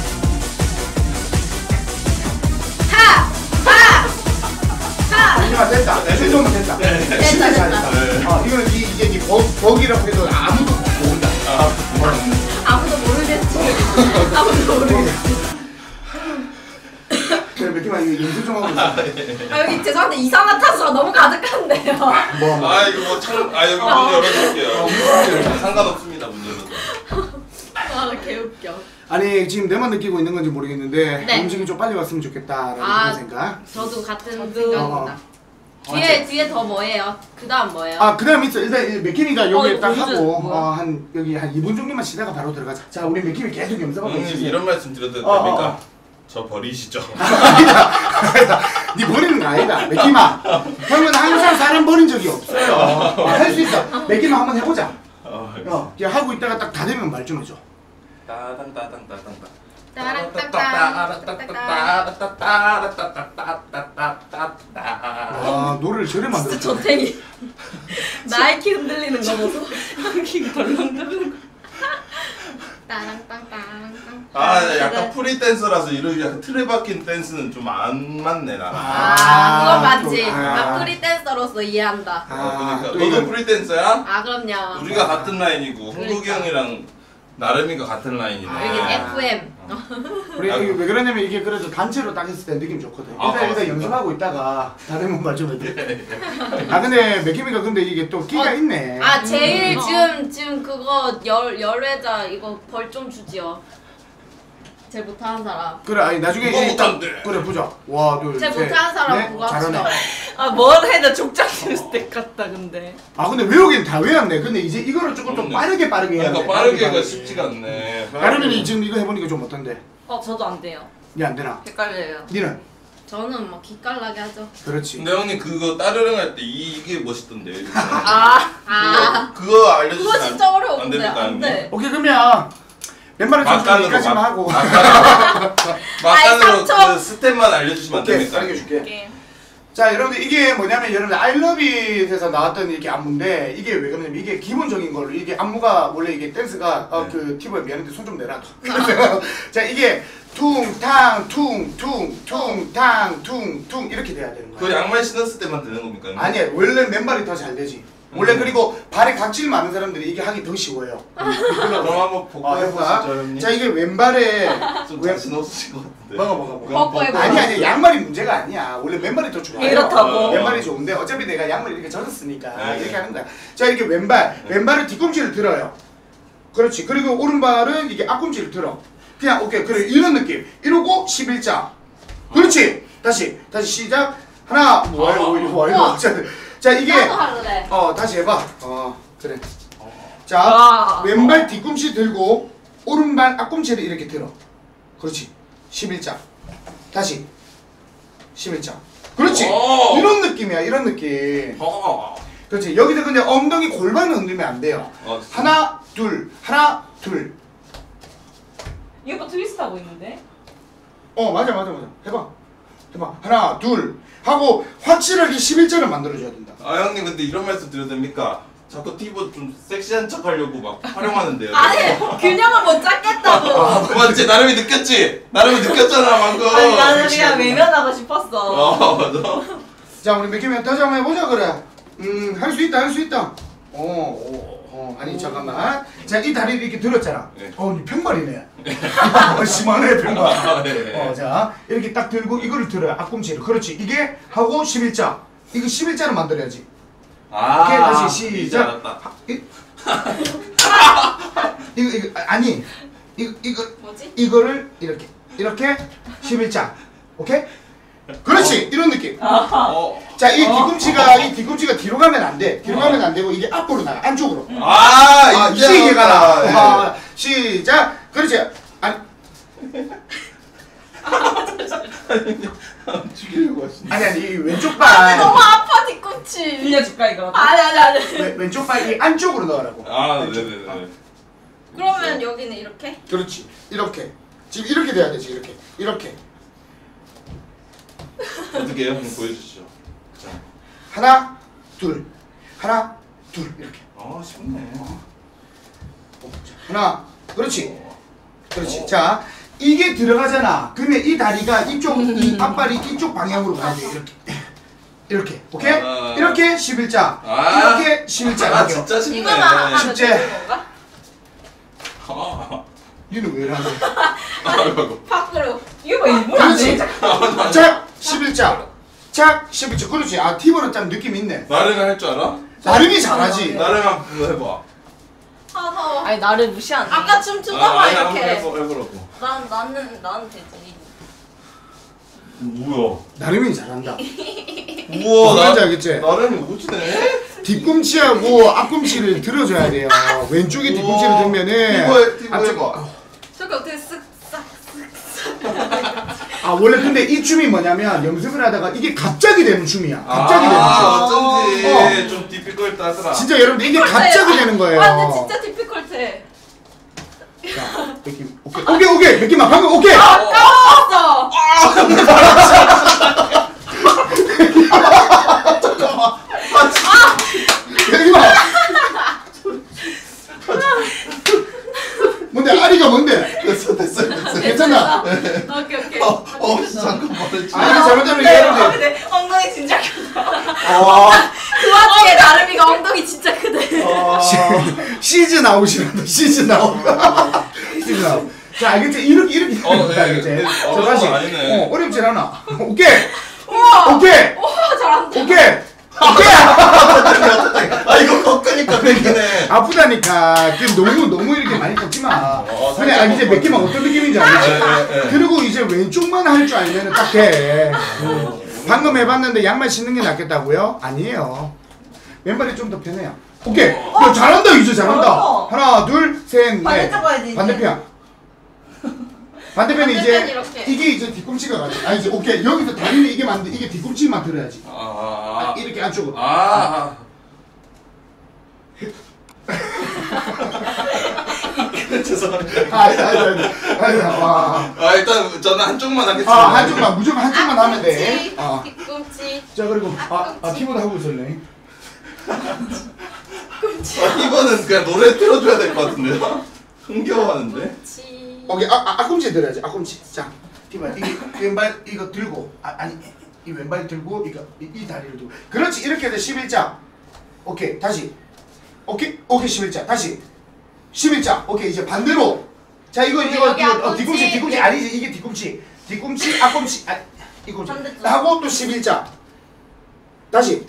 S3: 하! 하! 하!
S2: 이만 됐다. 이 정도 됐다.
S1: 네.
S2: 진짜
S3: 됐다,
S2: 잘했다.
S1: 네.
S2: 어, 이거는 이, 이게 이 벅, 벅이라고 해도 아무도 모른다.
S1: 아,
S3: 아무도 모르겠지. 아무도 모르겠지.
S2: 그래, 맥히만 이거 연습 좀 하고 있어.
S3: 아 여기 죄송한데 이산화탄소가 너무 가득한데요.
S2: 뭐, 뭐.
S1: 아 이거 뭐 창, 아 여기 문 열어줄게요. 상관없습니다 문 열어도.
S3: 아 개웃겨.
S2: 아니, 지금 내만 느끼고 있는 건지 모르겠는데
S3: 네.
S2: 음식이 좀 빨리 왔으면 좋겠다라는
S3: 아.
S2: 그런 생각.
S3: 저도 같은
S2: 어.
S3: 생각입니다. 뒤에 뒤에 더 뭐예요? 그 다음 뭐예요?
S2: 아, 그 다음 있어. 일단 맥키미가 여기
S3: 어,
S2: 딱
S3: 이거
S2: 하고
S3: 뭐야?
S2: 어, 한 여기 한 이 분 정도만 쉬다가 바로 들어가자. 자, 우리 맥키미 계속 염색하고
S1: 형님
S2: 있으세요.
S1: 이런 말씀 드려도
S2: 어,
S1: 됩니까?
S2: 어, 어.
S1: 저 버리시죠.
S2: 아니다. 아니다. 네 버리는 거 아니다. 맥키마. 형은 항상 사람 버린 적이 없어요. 어, 할 수 있어. 맥키마 한번 해보자.
S1: 어,
S2: 어, 그냥 하고 있다가 딱 다 되면 말 좀 해줘.
S1: 따당 따당 따당 따.
S2: 아, 노래를 저래 만들었어.
S3: 진짜 저탱이. 나이키 흔들리는 거 보소. 나이키 덜렁 들는 거. 따랑땅땅땅.
S1: 아 약간 프리 댄서라서 이런 약간 틀에 박힌 댄스는 좀 안 맞네 나.
S3: 아, 그건 맞지.
S2: 또, 아.
S3: 나 프리 댄서로서 이해한다.
S2: 아,
S1: 그러니까
S2: 또
S1: 너도
S2: 이건
S1: 프리 댄서야?
S3: 아 그럼요.
S1: 우리가 같은 라인이고 흥국이
S3: 그러니까.
S1: 형이랑 나름이가 같은 라인이네.
S3: 여기
S2: 아.
S3: 에프엠.
S2: 우리
S1: 아,
S2: 이게 왜 그러냐면 이게 그래도 단체로 딱 했을 때 느낌 좋거든.
S1: 아,
S2: 일단 일단
S1: 맞습니다.
S2: 연습하고 있다가 다른 분 맞으면 돼. 아 근데 맥힘이가 근데 이게 또 끼가
S3: 어,
S2: 있네.
S3: 아 제일
S4: 음.
S3: 지금 지금 그거 열 열외자 이거 벌 좀 주지요. 제일 못하는 사람.
S2: 그래 아니 나중에
S1: 누가
S2: 이게 딱
S1: 못한대?
S2: 그래 보자. 와 둘
S3: 제일
S2: 셋,
S3: 못하는 사람
S2: 넷,
S3: 그거
S2: 잘하네.
S3: 합시다.
S4: 아뭘 해도 족장님 스택 같다 근데.
S2: 아 근데 외우긴 다 외웠네. 근데 이제 이거를 조금 좀
S1: 그럼요.
S2: 빠르게 빠르게 해야 돼.
S1: 그러니까 빠르게가 쉽지가 않네.
S2: 나름이는 지금 이거 해보니까 좀 어떤데?
S4: 어 저도 안 돼요.
S2: 니 안 되나?
S4: 헷갈려요.
S2: 니는?
S3: 저는 뭐 기깔나게 하죠.
S2: 그렇지.
S1: 근데 형님 그거 따르릉 할 때 이게 멋있던데요. 이렇게.
S4: 아.
S3: 아
S1: 그거, 그거 알려주시면
S3: 그거 진짜
S1: 안-
S3: 어려운데
S1: 안 됩니까,
S3: 안
S1: 형님?
S3: 돼.
S2: 오케이 그러면 멤버를 좀
S1: 막간으로
S2: 여기까지만
S1: 막-
S2: 하고.
S1: 막간으로 막간으로
S3: 삼 초.
S1: 그 스텝만 알려주시면 안
S2: 오케이
S1: 됩니까?
S2: 알려줄게.
S4: 게임.
S2: 자 여러분들 이게 뭐냐면 여러분들 아이러빗에서 나왔던 이렇게 안무인데 이게 왜 그러냐면 이게 기본적인 걸로 이게 안무가 원래 이게 댄스가 어,
S1: 네.
S2: 그 티보에 미안한데 손 좀 내라. 자 이게 퉁탕 퉁퉁 퉁탕 퉁퉁 이렇게 돼야 되는
S1: 그
S2: 거야.
S1: 양말 신었을 때만 되는 겁니까? 형님?
S2: 아니야 원래 맨발이 더 잘 되지. 원래
S1: 음.
S2: 그리고 발에 각질 많은 사람들이 이게 하기 더 쉬워요.
S1: 그럼 한번 보고
S2: 아,
S1: 해보시죠,
S2: 해봐.
S1: 형님.
S2: 자 이게 왼발에
S1: 좀
S2: 왼-
S1: 자신 없으신 것 같은데.
S2: 먹어 먹어 먹어.
S1: 그럼
S3: 뽀뽀해
S1: 뽀뽀.
S2: 아니 아니 양말이 문제가 아니야. 원래 맨발이 더 좋아요.
S4: 이렇다고?
S2: 맨발이 좋은데 어차피 내가 양말 이렇게 젖었으니까
S1: 네.
S2: 이렇게 하는 거야. 자 이렇게 왼발 왼발은 뒤꿈치를 들어요. 그렇지. 그리고 오른발은 이게 앞꿈치를 들어. 그냥 오케이 그래 이런 느낌. 이러고 십일자. 그렇지. 다시 다시 시작. 하나 뭐야
S1: 어.
S2: 이거 와 이거 자, 자 이게
S3: 나도 할래.
S2: 어 다시 해봐. 어 그래. 자
S4: 와.
S2: 왼발 뒤꿈치 들고 오른발 앞꿈치를 이렇게 들어. 그렇지. 십일자. 다시. 십일자. 그렇지.
S1: 오.
S2: 이런 느낌이야. 이런 느낌.
S1: 어.
S2: 그렇지. 여기서 근데 엉덩이 골반을 흔들면 안 돼요.
S1: 어, 진짜.
S2: 하나 둘 하나 둘.
S4: 이거 뭐 트위스트 하고 있는데?
S2: 어 맞아 맞아 맞아. 해봐. 해봐. 하나 둘 하고 확실하게 십일자를 만들어줘야 된다.
S1: 아 형님 근데 이런 말씀 드려도 됩니까? 자꾸 티보 좀 섹시한 척 하려고 막 활용하는데요.
S3: 아니 균형을 못 잡겠다고.
S1: 아, 맞지? 나름이 느꼈지? 나름이 느꼈잖아 방금.
S4: 아니 나는 그냥 외면하고 싶었어.
S1: 어 맞아.
S2: 자 우리 맥힘이 다시 한번 해보자 그래. 음 할 수 있다 할 수 있다. 어, 어, 어 아니 잠깐만. 자 이 다리를 이렇게 들었잖아.
S1: 네.
S2: 어, 니 평발이네. 어, 심하네 평발.
S1: 아, 네.
S2: 어, 자 이렇게 딱 들고 이거를 들어요 앞꿈치를. 그렇지. 이게 하고 십일자. 이거 십일자로 만들어야지.
S1: 아.
S2: 오케이 다시
S1: 이제
S2: 시작.
S1: 알았다.
S2: 하- 이- 이거 이거 아, 아니 이거 이거
S3: 뭐지?
S2: 이거를 이렇게 이렇게 십일자. 오케이? 그렇지. 이런 느낌.
S1: 어.
S2: 자, 이 뒤꿈치가 이 뒤꿈치가 뒤로 가면 안 돼. 뒤로 가면 안 되고 이게 앞으로 나가. 안쪽으로.
S1: 아,
S2: 아,
S1: 이제
S2: 이게 가라.
S1: 알았다. 예.
S2: 아, 시작. 그렇지. 아니,
S1: 죽이려고 하시네.
S2: 아니 아니 이 왼쪽
S3: 아
S2: 발.
S3: 너무 아파 뒤꿈치.
S4: 빌려줄까 이거?
S3: 아니 아니 아니.
S2: 왼- 왼쪽 발 이 안쪽으로 넣으라고.
S1: 아,
S2: 왼쪽.
S1: 네네네.
S2: 아,
S3: 그러면 여기는 이렇게?
S2: 그렇지. 이렇게. 지금 이렇게 돼야 되지. 이렇게. 이렇게.
S1: 어떻게 해요? 한번 보여주시죠. 자.
S2: 하나, 둘. 하나, 둘. 이렇게.
S1: 아, 쉽네.
S2: 어, 자, 하나. 그렇지. 그렇지. 자, 이게 들어가잖아. 그러면 이 다리가 이쪽, 이 앞발이 이쪽 방향으로 가야 돼. 이렇게. 이렇게. 오케이?
S1: 아.
S2: 이렇게 십일자.
S1: 아.
S2: 이렇게 십일자.
S1: 아,
S2: 이렇게.
S1: 진짜 쉽네.
S3: 이거만 하면
S2: 쉽지?
S3: 되는 건가?
S1: 아,
S2: 니는 왜 이러는 거야?
S1: 아이고.
S3: 밖으로.
S4: 이거 뭐 일부러 안
S2: 그렇지.
S4: 돼?
S2: 자, 십일자. 자, 십일자. 그렇지. 아, 티버는 좀 느낌 있네.
S1: 나름이 할 줄 알아?
S2: 나름이 잘하지.
S1: 나름 한번 해봐.
S3: 아 더워.
S4: 아니 나를 무시하네.
S3: 아까 춤추다가
S1: 아, 아니, 한번
S3: 이렇게.
S1: 해보, 해보라고.
S3: 난 나는 나는 되지.
S1: 뭐야?
S2: 나름이 잘한다.
S1: 우와,
S2: 뭔지 알겠지?
S1: 나름이 오지네?
S2: 뒤꿈치하고 앞꿈치를 들어줘야 돼요. 왼쪽에 뒤꿈치를
S1: 우와.
S2: 들면은
S1: 이거에, 이거에
S2: 앞쪽-
S1: 봐.
S3: 저기 어떻게 쓱싹 쓱싹.
S2: 아 원래 근데 이 춤이 뭐냐면 연습을 하다가 이게 갑자기 되는 춤이야. 갑자기
S1: 아,
S2: 되는 춤.
S1: 어쩐지
S2: 어.
S1: 좀 디피컬트하더라.
S2: 진짜 여러분들 이게 갑자기 되는 거예요.
S3: 아 근데 진짜 디피컬트해.
S2: 자, 느낌. 오케이 오케이 오케이 느낌만 방금 오케이.
S3: 까먹었어.
S2: 느낌만. 뭔데 아리가 뭔데?
S1: 됐어, 됐어, 됐어.
S2: 괜찮아.
S3: 오케이 오케이.
S1: 어, 어, 잠깐 말했지.
S2: 아리가 잘못하면
S4: 네,
S2: 여러분들.
S4: 근데 엉덩이 진짜 크다.
S2: 어.
S3: 그 와중에 나름이가 엉덩이 진짜 크대.
S1: 어.
S2: 시즌 아웃이란다. 시즌 아웃. 시즌 아웃. 자, 알겠지? 이렇게 이렇게
S1: 어,
S2: 하는 거야,
S1: 네,
S2: 알겠지?
S1: 네,
S2: 자,
S1: 어려운
S2: 다시.
S1: 건 아니네.
S2: 어, 어렵지 않아. 오케이.
S3: 우와.
S2: 오케이.
S3: 우와 잘한다.
S2: 오케이. 오케이.
S1: 아 이거 꺾으니까 땡기네.
S2: 아프다니까. 그 너무 너무 이렇게 많이 꺾지 마.
S1: 어,
S2: 근데 아, 이제 몇 개만 어떤 느낌인지 알겠지?
S1: 네, 네, 네.
S2: 그리고 이제 왼쪽만 할 줄 알면 딱 돼. 방금 해봤는데 양말 신는 게 낫겠다고요? 아니에요. 왼발이 좀 더 편해요. 오케이. 야, 잘한다 이제 잘한다.
S4: 잘한다.
S2: 하나 둘 셋 넷.
S4: 반대쪽 가야지, 이제.
S2: 반대편. 반대편이
S3: 반대편
S2: 이제
S3: 이렇게.
S2: 이게 이제 뒤꿈치가 가지. 아 이제 오케이 여기서 다리는 이게 맞는데 이게 뒤꿈치만 들어야지.
S1: 아,
S2: 아, 이렇게 안쪽으로.
S1: 아, 죄송합니다.
S2: 아, 아니, 아니, 아니, 아니, 와.
S1: 아 일단 저는 한쪽만 하겠습니다.
S2: 아, 한쪽만, 무조건 한쪽만 하면 돼.
S3: 앞꿈치,
S2: 아.
S3: 뒤꿈치.
S2: 자, 그리고, 아, 아, 키보드 하고 있었네.
S1: 아, 이거는 그냥 노래 틀어줘야 될 것 같은데요? 흥겨워하는데?
S3: 뒤꿈치.
S2: 오케이, 아, 아, 앞꿈치 들어야지, 앞꿈치. 자, 티바, 이게 왼발, 이거 들고, 아, 아니, 이 왼발 들고, 이거, 이, 이 다리를 들고. 그렇지, 이렇게 해서 십일 자. 오케이, 다시. 오케이, 오케이, 십일 자. 다시. 십일 자. 오케이, 이제 반대로. 자, 이거,
S3: 네,
S2: 이거,
S3: 여기
S2: 이거, 어,
S3: 앞꿈치.
S2: 뒤꿈치, 뒤꿈치, 아니지, 이게 뒤꿈치. 뒤꿈치, 앞꿈치, 아, 뒤꿈치.
S3: 반대쪽.
S2: 하고 또 십일 자. 다시.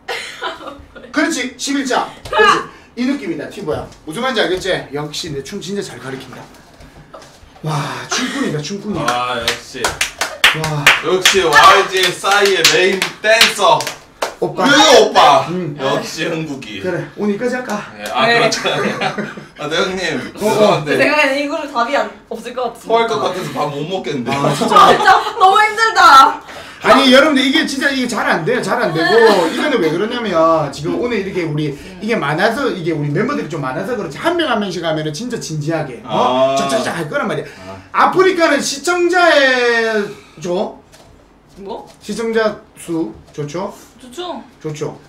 S2: 그렇지, 십일 자. 그렇지. 이 느낌이다, 티보야. 무슨 말인지 알겠지? 역시 내 춤 진짜 잘 가르친다. 와, 춤꾼이다, 춤꾼이야.
S1: 아 역시
S2: 와,
S1: 역시 와이지 싸이의 메인 댄서
S2: 오빠.
S1: 그 오빠
S2: 음.
S1: 역시 흥국이.
S2: 그래, 오늘 여기까지 할까?
S1: 네, 아
S4: 네.
S1: 그렇죠. 아, 네 형님
S2: 어,
S4: 제
S1: 죄송한데
S4: 생각에는 이거는 답이 안, 없을 것 같은데.
S1: 토할 것 같아서 밥 못 먹겠는데.
S2: 아, 진짜.
S4: 아, 진짜 너무 힘들다.
S2: 아니, 여러분들, 이게 진짜 이게 잘 안 돼요. 잘 안 되고, 이거는 왜 그러냐면, 지금 오늘 이렇게 우리, 이게 많아서, 이게 우리 멤버들이 좀 많아서 그렇지, 한 명 한 명씩 하면은 진짜 진지하게, 어?
S1: 아.
S2: 쫙쫙쫙 할 거란 말이야. 아프리카는 시청자의, 죠?
S4: 뭐?
S2: 시청자 수, 좋죠?
S4: 좋죠.
S2: 좋죠.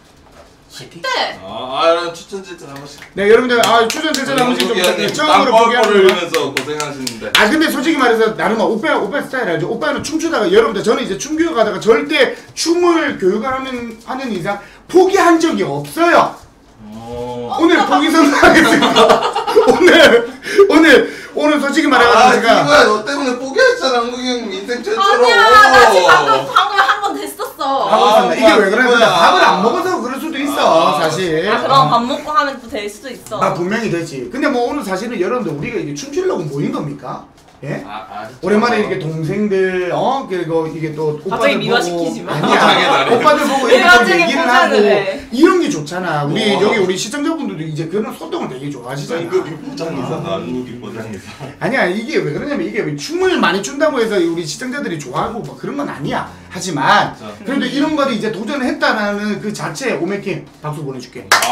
S3: 네.
S1: 아, 아 추천 질문 한 번씩.
S2: 네, 여러분들, 아, 추천 제작 한 번씩 좀 부탁드려요. 처음으로
S1: 땀
S2: 보게
S1: 뻘뻘
S2: 하는 거.
S1: 흘리면서 고생하시는데.
S2: 아 근데 솔직히 말해서 나름 오빠 오빠 스타일 알죠? 오빠는 춤추다가 여러분들 저는 이제 춤 교육하다가 절대 춤을 교육을 하는 하는 이상 포기한 적이 없어요.
S1: 어.
S2: 오늘 포기 선언하겠습니다. 오늘 오늘 오늘 솔직히
S1: 아
S2: 말해가지고 제가
S1: 이거야 너 때문에 포기했잖아 한국이 형 인생 최초로.
S3: 아니야 나 지금 방금 방금 한 번 됐었어.
S2: 하고 있었나? 이게 왜 그러냐? 근데
S1: 이거야.
S2: 밥을 안 먹어서 그럴 수도 있어
S1: 아,
S2: 사실.
S4: 아, 그럼 밥 먹고 하면 또 될 수도 있어.
S2: 아 분명히 되지. 근데 뭐 오늘 사실은 여러분들 우리가 이게 춤추려고 모인 겁니까? 예?
S1: 아, 아,
S2: 오랜만에 이렇게 동생들 어 그리고 이게 또
S4: 갑자기
S2: 오빠들
S4: 미화시키지
S2: 보고
S4: 마.
S1: 포장의
S2: 아니야
S1: 달인.
S2: 오빠들 보고
S4: 왜
S2: 이렇게 좀
S4: 갑자기
S2: 얘기를
S4: 포장을
S2: 하고
S4: 해?
S2: 이런 게 좋잖아. 우리
S1: 어.
S2: 여기 우리 시청자분들도 이제 그런 소통을 되게 좋아하시잖아.
S1: 한국이 포장이사 한국이 포장이사.
S2: 아니야 이게 왜 그러냐면 이게 왜 춤을 많이 춘다고 해서 우리 시청자들이 좋아하고 뭐 그런 건 아니야. 하지만
S1: 진짜.
S2: 그래도 이런 거를 이제 도전을 했다라는 그 자체에 오메킴 박수 보내줄게.
S1: 아,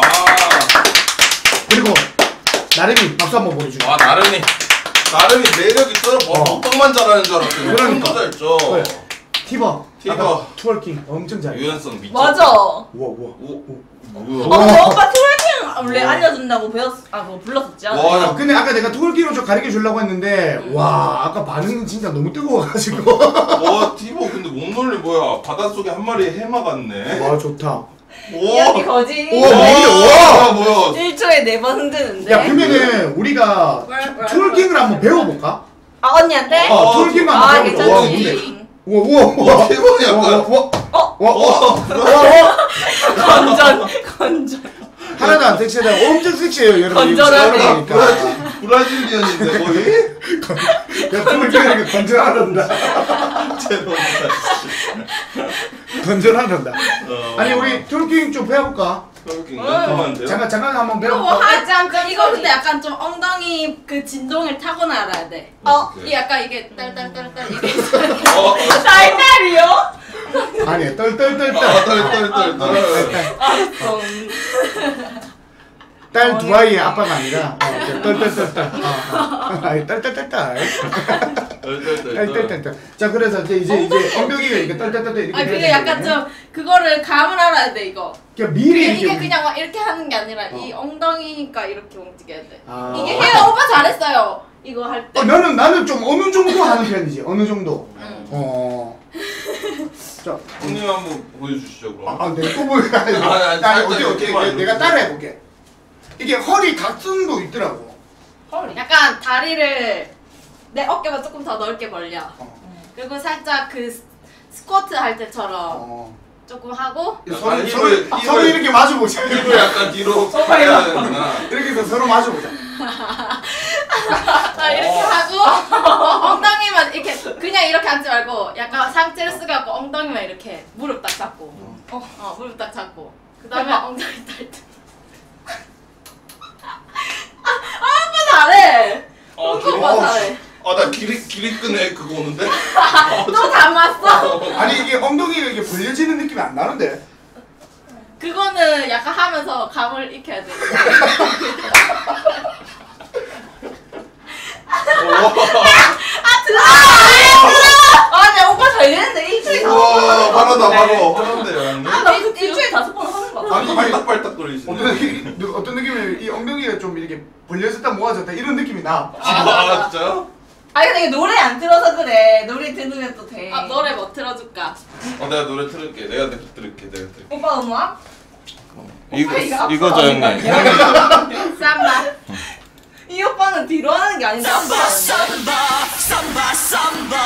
S2: 그리고 나름이 박수 한번 보내줄게.
S1: 와 나름이 나름이 매력이 떨어. 뭐
S2: 어.
S1: 먹방만 잘하는 줄 알았더니
S2: 그러니까.
S1: 춤도 잘 춰.
S2: 그래. 티버.
S1: 티버.
S2: 아까 트월킹 엄청 잘해.
S1: 유연성 미쳤.
S4: 맞아. 어,
S2: 우와 우와.
S1: 오,
S4: 근데
S1: 뭐야?
S4: 오빠 트월킹 원래 알려준다고 배웠, 아, 뭐 불렀었지 않아?
S1: 와,
S2: 아, 근데 아까 내가 트월킹으로 좀 가르쳐 주려고 했는데 와 아까 반응이 진짜 너무 뜨거워가지고
S1: 와 티버 근데 몸놀림 뭐야? 바닷속에 한 마리 해마 같네.
S2: 와 좋다.
S4: 이 언니
S1: 오.
S4: 거지.
S2: 우와, 뭐야?
S1: 와 뭐야?
S4: 일 초에 네 번 흔드는데.
S2: 야 그러면은 우리가
S3: 뭘, 뭘,
S2: 트월킹을 한번 배워볼까?
S4: 아, 언니한테?
S2: 어 트월킹만
S4: 아,
S2: 한번 배워볼까? 와 근데
S4: 괜찮지.
S2: 우와 우와 우와
S1: 와 티버는 약간.
S4: 어?
S2: 와와와와
S4: 건전, 건전.
S2: 하나도 안 섹시하다. 엄청 섹시해요 여러분.
S4: 건전하네.
S2: 이거
S1: 브라질 브라질리언인데 거의.
S2: 야 트월킹을 건전하단다.
S1: 제로.
S2: 건전하단다.
S1: 어.
S2: 아니 우리 트월킹 좀 배워볼까?
S1: 그렇게 깔끔한데요?
S2: 잠깐 잠깐 한번
S3: 이거 뭐
S2: 배워볼까?
S3: 하지 않고 이거 근데 약간 좀 엉덩이 그 진동을 타고나 알아야 돼. 어,
S1: 어떡해.
S3: 이 약간 이게 딸딸딸딸 이게
S1: 어.
S4: 딸딸이요?
S2: 아니 떨떨떨떨.
S1: 아, 떨떨떨떨.
S4: 알았어.
S2: 딸 두 아이의 아빠가 아니라 어, 떨떨떨떨. 어, 어. 아니 떨떨떨떨. 떨떨떨떨. 자 그래서 이제 이제 이제 엉덩이가 이렇게 떨떨떨떨 이렇게.
S3: 아 그게
S2: 돼야
S3: 약간
S2: 되거든요.
S3: 좀 그거를 감을 알아야 돼 이거.
S2: 그러니까 미리
S3: 이게,
S2: 이렇게
S3: 이게 그냥 막 이렇게 하는 게 아니라
S2: 어.
S3: 이 엉덩이가 이렇게 움직여야 돼.
S2: 아.
S3: 이게 해요 오빠 잘했어요. 이거 할 때.
S2: 어, 나는 나는 좀 어느 정도 하는 편이지. 어느 정도.
S3: 응.
S2: 어. 자,
S1: 형님 한번 보여주시죠 그럼.
S2: 아, 내 꿈을
S1: 아니, 아니,
S2: 나
S1: 살짝
S2: 어디
S1: 이렇게
S2: 어디
S1: 말고.
S2: 내가 따라해 볼게. 이게 허리 각성도 있더라고.
S4: 헐.
S3: 약간 다리를 내 어깨만 조금 더 넓게 벌려.
S2: 어.
S3: 그리고 살짝 그 스- 스쿼트 할 때처럼
S2: 어.
S3: 조금 하고
S2: 서로
S1: 약간
S2: 서로
S1: 입을- 입을-
S2: 서로 이렇게 마주보자.
S1: 입을 약간 뒤로 해야 되나?
S2: 이렇게 해서 서로 마주보자.
S3: 아, 이렇게 하고 엉덩이만 이렇게 그냥 이렇게 앉지 말고 약간 상체를 쓰갖고 엉덩이만 이렇게 무릎 딱 잡고 어, 어 무릎 딱 잡고 그 다음에 엉덩이 딸 때. 아, 아빠 잘해.
S1: 어,
S3: 오빠
S1: 어,
S3: 잘해.
S1: 아, 나 길이 길이 끄네 그거 오는데.
S3: 또 닮았어.
S2: 아니 이게 엉덩이가 이게 벌려지는 느낌이 안 나는데.
S3: 그거는 약간 하면서 감을 익혀야 돼.
S4: 아, 내 오빠 잘 되는데 일주일에 다섯 번
S1: 우와,
S4: 하는 거
S1: 바로다
S4: 같은데.
S1: 바로. 하는데요, 형님?
S4: 아, 나 일- 일주일에 다섯 번 하는 거 같아.
S2: 아니 이게
S1: 발딱발딱 거리시네.
S2: 어떤 느낌, 어떤 느낌이 이 엉덩이가 좀 이렇게 벌려졌다 모아졌다 이런 느낌이 나.
S1: 아, 진짜요?
S4: 아니 근데 이게 노래 안 들어서 그래. 노래 들으면 또 돼.
S3: 아, 노래 뭐 틀어줄까?
S1: 어, 내가 노래 틀을게. 내가 내가 들을게. 내가 들을게.
S4: 오빠 음악?
S1: 이거
S4: 이거
S1: 이거죠, 형님.
S3: 쌈바.
S4: 이 오빠는 뒤로 하는 게 아닌데 앞으로 하는데.
S5: 삼바 삼바 삼바